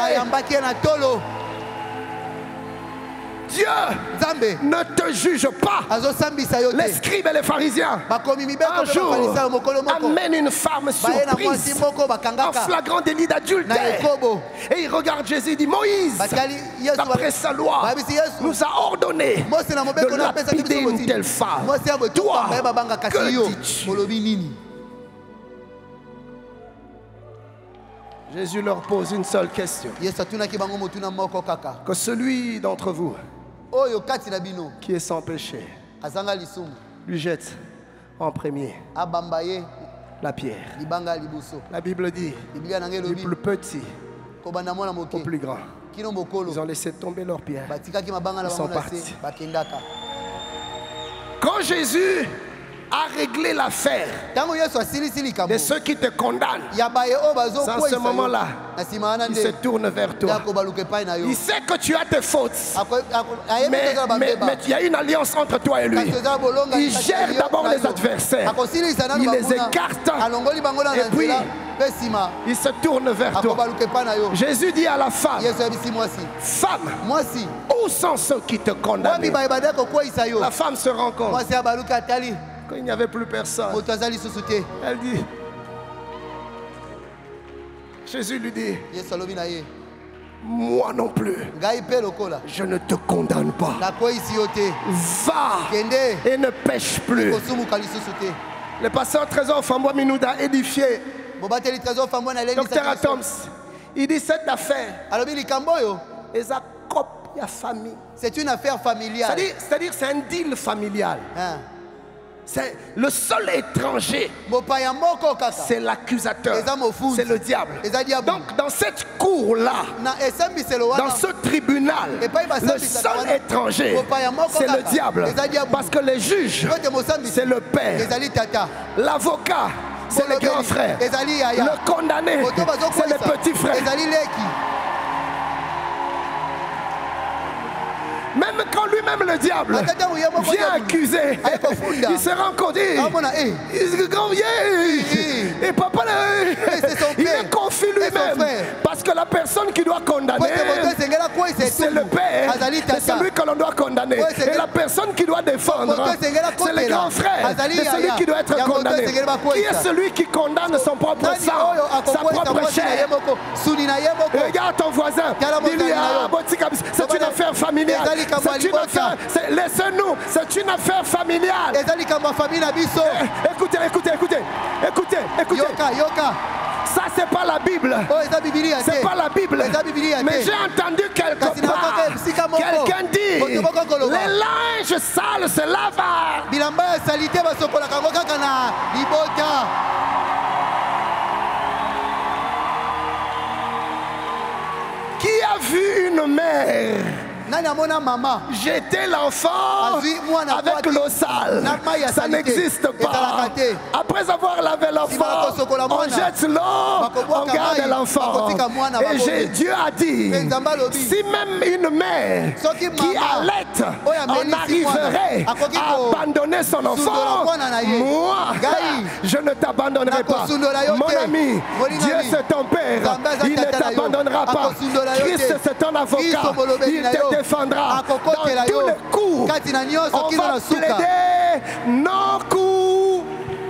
Dieu ne te juge pas. Les scribes et les pharisiens un jour amènent une femme surprise en flagrant délit d'adultère. Et il regarde Jésus et dit, Moïse, d'après sa loi, nous a ordonné de lapider une telle femme. Toi, que dis-tu? Jésus leur pose une seule question. Que celui d'entre vous qui est sans péché lui jette en premier la pierre. La Bible dit, les plus petits au plus grand. Ils ont laissé tomber leurs pierres. Ils sont partis. Quand Jésus a réglé l'affaire de ceux qui te condamnent, dans ce moment-là, il se tourne vers toi. Il sait que tu as tes fautes, mais, mais, mais il y a une alliance entre toi et lui. Il gère d'abord les adversaires, il les écarte, et puis il se tourne vers toi. Jésus dit à la femme, femme, où sont ceux qui te condamnent? La femme se rend compte qu'il n'y avait plus personne. Elle dit, Jésus lui dit, moi non plus, je ne te condamne pas. Va et ne pêche plus. Le pasteur Trésor Fambois Minouda a édifié Docteur Atoms. Il dit cette affaire, c'est une affaire familiale. C'est-à-dire c'est un deal familial. Hein? C'est le seul étranger, c'est l'accusateur, c'est le diable. Donc dans cette cour-là, dans ce tribunal, le seul étranger, c'est le diable. Parce que les juges, c'est le père. L'avocat, c'est le grand frère. Le condamné, c'est le petit frère. Même quand lui-même le diable vient accuser, il se rend compte, et papa, il est confus lui-même. Parce que la personne qui doit condamner, c'est le père, c'est celui que l'on doit condamner. Et la personne qui doit défendre, c'est le grand frère, c'est celui qui doit être condamné. Qui est celui qui condamne son propre sang, sa propre chair? Regarde ton voisin, dis-lui, c'est une affaire familiale. C'est une affaire, laissez-nous, c'est une affaire familiale. Écoutez, écoutez, écoutez, écoutez, écoutez. Ça, c'est pas la Bible. C'est pas la Bible. Mais j'ai entendu quelque part quelqu'un dire, les linges sales se lavent. Qui a vu une mère? J'étais l'enfant avec l'eau sale. Ça n'existe pas. Après avoir lavé l'enfant, on jette l'eau, on garde l'enfant. Et Dieu a dit, si même une mère qui allaite en arriverait à abandonner son enfant, moi, je ne t'abandonnerai pas. Mon ami, Dieu c'est ton Père, il ne t'abandonnera pas. Christ c'est ton avocat, il te défendra. Dans tous les coups, on va plaider nos coups.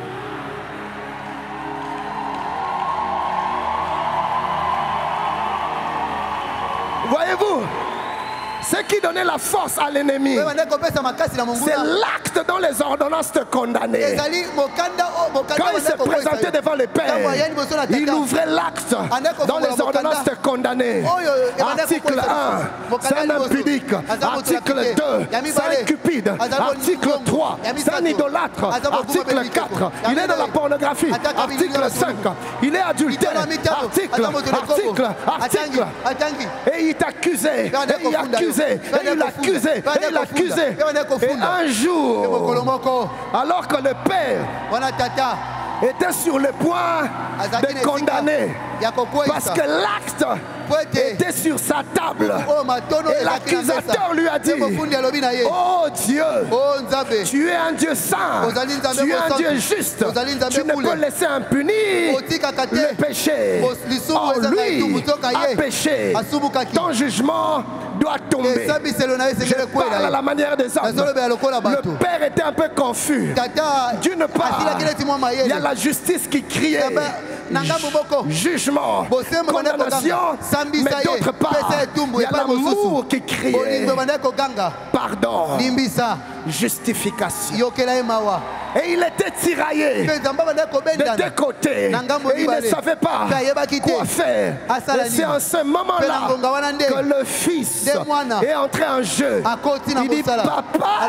Voyez-vous, ce qui donnait la force à l'ennemi, c'est l'acte dont les ordonnances te condamnaient. Quand il se présentait devant les pères, il ouvrait l'acte dont les ordonnances te condamnaient. Article un, c'est un impudique. Article deux, c'est un cupide. Article trois, c'est un idolâtre. Article quatre, il est dans la pornographie. Article cinq, il est adultère. Article, article, article. Et il t'accusait, et il accusait. Et il l'accusait, et il l'accusait. Et un jour, alors que le père était sur le point de condamner, parce que l'acte était sur sa table, et l'accusateur lui a dit, oh Dieu, tu es un Dieu saint, tu es un Dieu juste, tu ne peux laisser impuni le péché. Oh, lui a péché, ton jugement doit tomber. Je parle à la manière des hommes. Le père était un peu confus. D'une part, il y a la justice qui criait jugement, condamnation, mais d'autre part, il y a l'amour qui criait Pardon.
Limbisa.
Justification.
Emawa.
Et il était tiraillé de deux côtés. Et il ne savait pas quoi faire. Et c'est en ce moment-là que le fils est entré en jeu. Il dit, papa,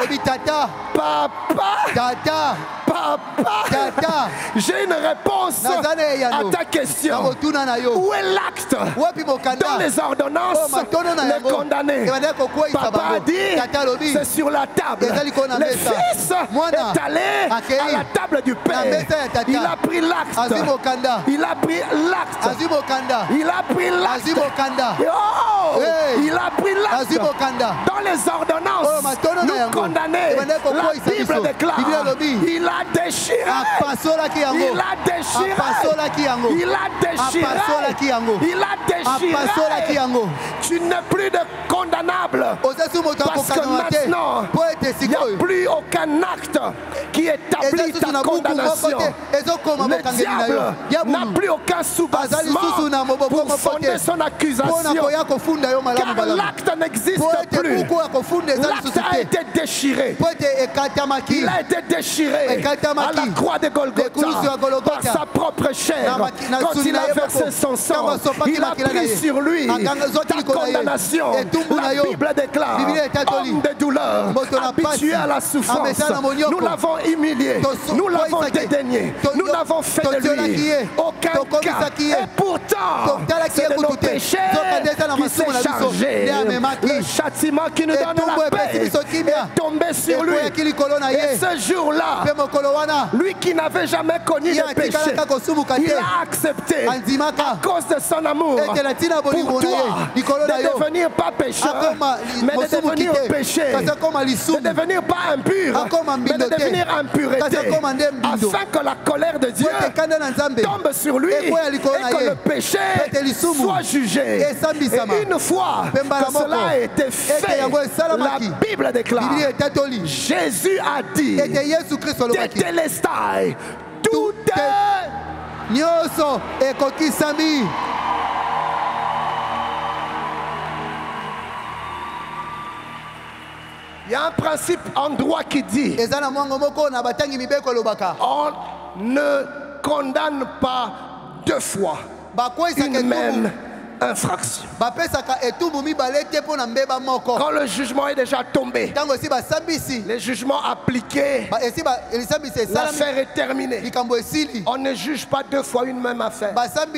papa, papa, j'ai une réponse à ta question. Où est l'acte dans les ordonnances, les condamnés? Papa a dit, c'est sur la table. Le fils est allé à la table du père. Il a pris l'acte. Il a pris l'acte. Il a pris l'acte. Oh, il a pris l'acte. Dans les ordonnances, nous condamnés, la Bible déclare, il a déchiré. Il a déchiré. Il a déchiré. Il a déchiré. Tu n'es plus de condamnable. Parce que maintenant, il n'y a plus aucun acte qui établit ta condamnation. Le diable n'a plus aucun soubassement pour fonder son accusation. Car l'acte n'existe plus. L'acte a été déchiré. Il a été déchiré à la croix de Golgotha par sa propre chair. Quand il a versé son sang, il a pris sur lui ta condamnation. La Bible déclare, homme de douleur, habitué à la souffrance, nous l'avons humilié, nous l'avons dédaigné, nous n'avons fait de lui aucun cas. Et pourtant, c'est de nos péchés qui s'est chargé. Le châtiment qui nous donne la paix est tombé sur lui. Et ce jour-là, lui qui n'avait jamais connu de péché, il a accepté à cause de son amour pour toi de devenir pas pécheur, mais de devenir péché, de devenir pas impur, mais de devenir impureté, afin que la colère de Dieu tombe sur lui et que le péché soit jugé. Et une fois que cela a été fait, la Bible déclare, Jésus a dit, Tetelestai, tout est
nyoso ekokisami.
Il y a un principe en droit qui dit, on ne condamne pas deux fois une même infraction. Quand le jugement est déjà tombé, le jugement appliqué, l'affaire est terminée. On ne juge pas deux fois une même affaire.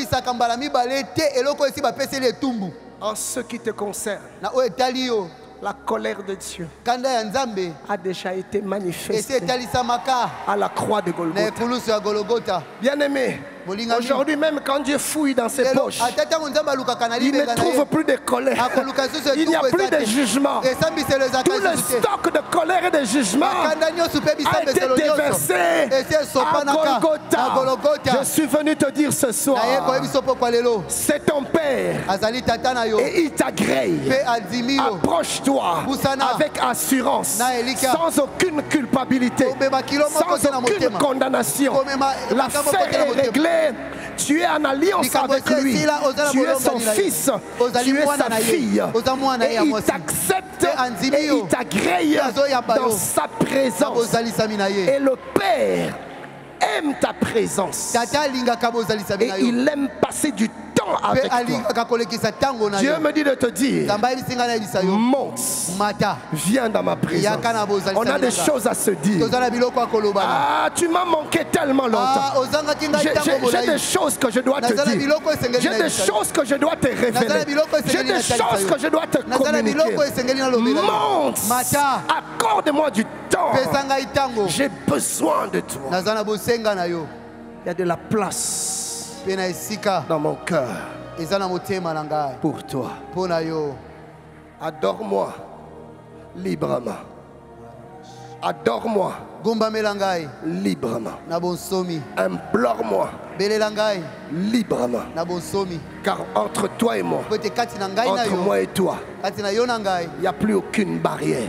En ce qui te concerne, la colère de Dieu a déjà été manifestée à la croix de Golgotha. Bien-aimé, aujourd'hui même quand Dieu fouille dans ses poches, il ne trouve plus de colère. Il n'y a plus de jugement. Tout le stock de colère et de jugement a été déversé à Golgotha. Je suis venu te dire ce soir, c'est ton Père et il t'agrée. Approche-toi avec assurance, sans aucune culpabilité, sans aucune condamnation. L'affaire est réglée. Tu es en alliance avec lui. Tu es son fils. Tu es sa fille. Et il t'accepte et il t'agrée dans sa présence. Et le Père aime ta présence. Et il aime passer du temps avec toi. Dieu me dit de te dire, monte, viens dans ma présence. On a des choses à se dire. Ah, tu m'as manqué tellement longtemps. J'ai des choses que je dois te dire. J'ai des choses que je dois te révéler. J'ai des choses que je dois te communiquer. Monte, accorde-moi du temps. J'ai besoin de toi. Il y a de la place dans mon cœur pour toi. Adore-moi librement. Adore-moi librement. Implore-moi librement. Car entre toi et moi, entre moi et toi, il n'y a plus aucune barrière.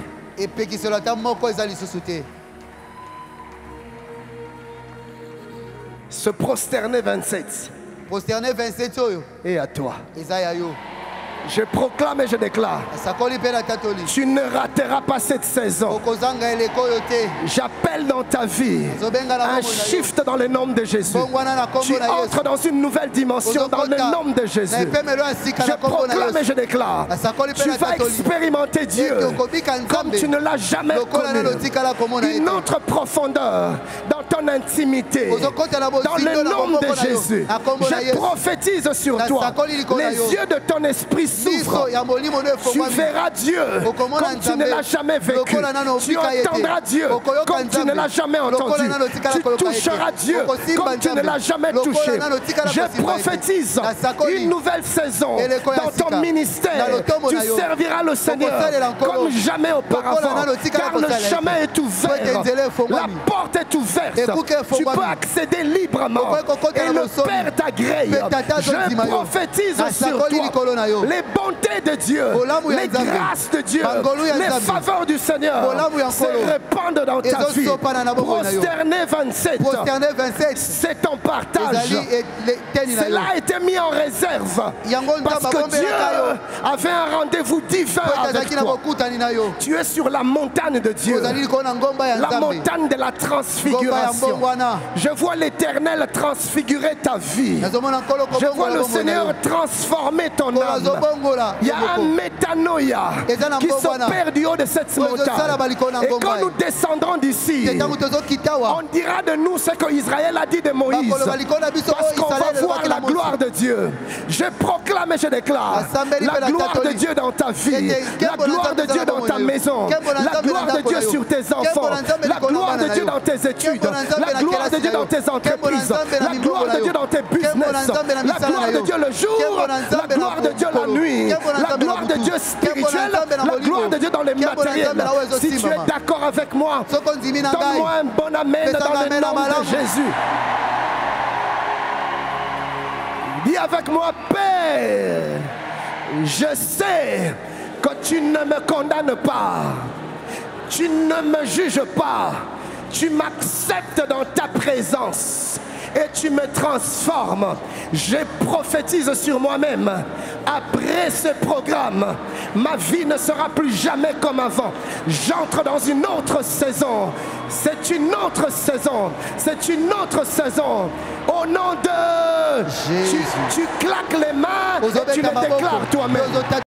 Se prosterner vingt-sept.
Prosterner vingt-sept
et à toi. Je proclame et je déclare. Tu ne rateras pas cette saison. J'appelle dans ta vie un shift dans le nom de Jésus. Tu entres dans une nouvelle dimension dans le nom de Jésus. Je proclame et je déclare. Tu vas expérimenter Dieu comme tu ne l'as jamais connu. Une autre profondeur dans ton intimité. Dans le nom de Jésus. Je prophétise sur toi. Les yeux de ton esprit s'ouvrent. Tu verras Dieu comme tu ne l'as jamais vécu. Tu entendras Dieu comme tu ne l'as jamais entendu. Tu toucheras Dieu comme tu ne l'as jamais touché. Je prophétise une nouvelle saison dans ton ministère. Tu serviras le Seigneur comme jamais auparavant. Car le chemin est ouvert. La porte est ouverte. Tu peux accéder librement. Et le Père t'agrée. Je prophétise sur toi les bontés de Dieu, les grâces de Dieu, les faveurs du Seigneur se répandent dans ta vie. Prosterné vingt-sept, c'est ton partage. Cela a été mis en réserve parce que Dieu avait un rendez-vous divin avec toi. Tu es sur la montagne de Dieu, la montagne de la transfiguration. Je vois l'Éternel transfigurer ta vie. Je vois le Seigneur transformer ton âme. Il y a un métanoïa qui s'opère du haut de cette montagne. Et quand nous descendrons d'ici, on dira de nous ce qu'Israël a dit de Moïse. Parce qu'on va voir la gloire de Dieu. Je proclame et je déclare la gloire de Dieu dans ta vie, la gloire de Dieu dans ta maison, la gloire de Dieu sur tes enfants, la gloire de Dieu dans tes études, la gloire de Dieu dans tes entreprises, la gloire de Dieu dans tes business, la gloire de Dieu le jour, la gloire de Dieu la nuit, la gloire de Dieu spirituelle, la gloire de Dieu dans les matériels. Si tu es d'accord avec moi, donne-moi un bon amen dans le nom de Jésus. Dis avec moi, Père, je sais que tu ne me condamnes pas, tu ne me juges pas, tu m'acceptes dans ta présence et tu me transformes. Je prophétise sur moi-même. Après ce programme, ma vie ne sera plus jamais comme avant. J'entre dans une autre saison. C'est une autre saison. C'est une autre saison. Au nom de Jésus. Tu, tu claques les mains et tu le déclares toi-même.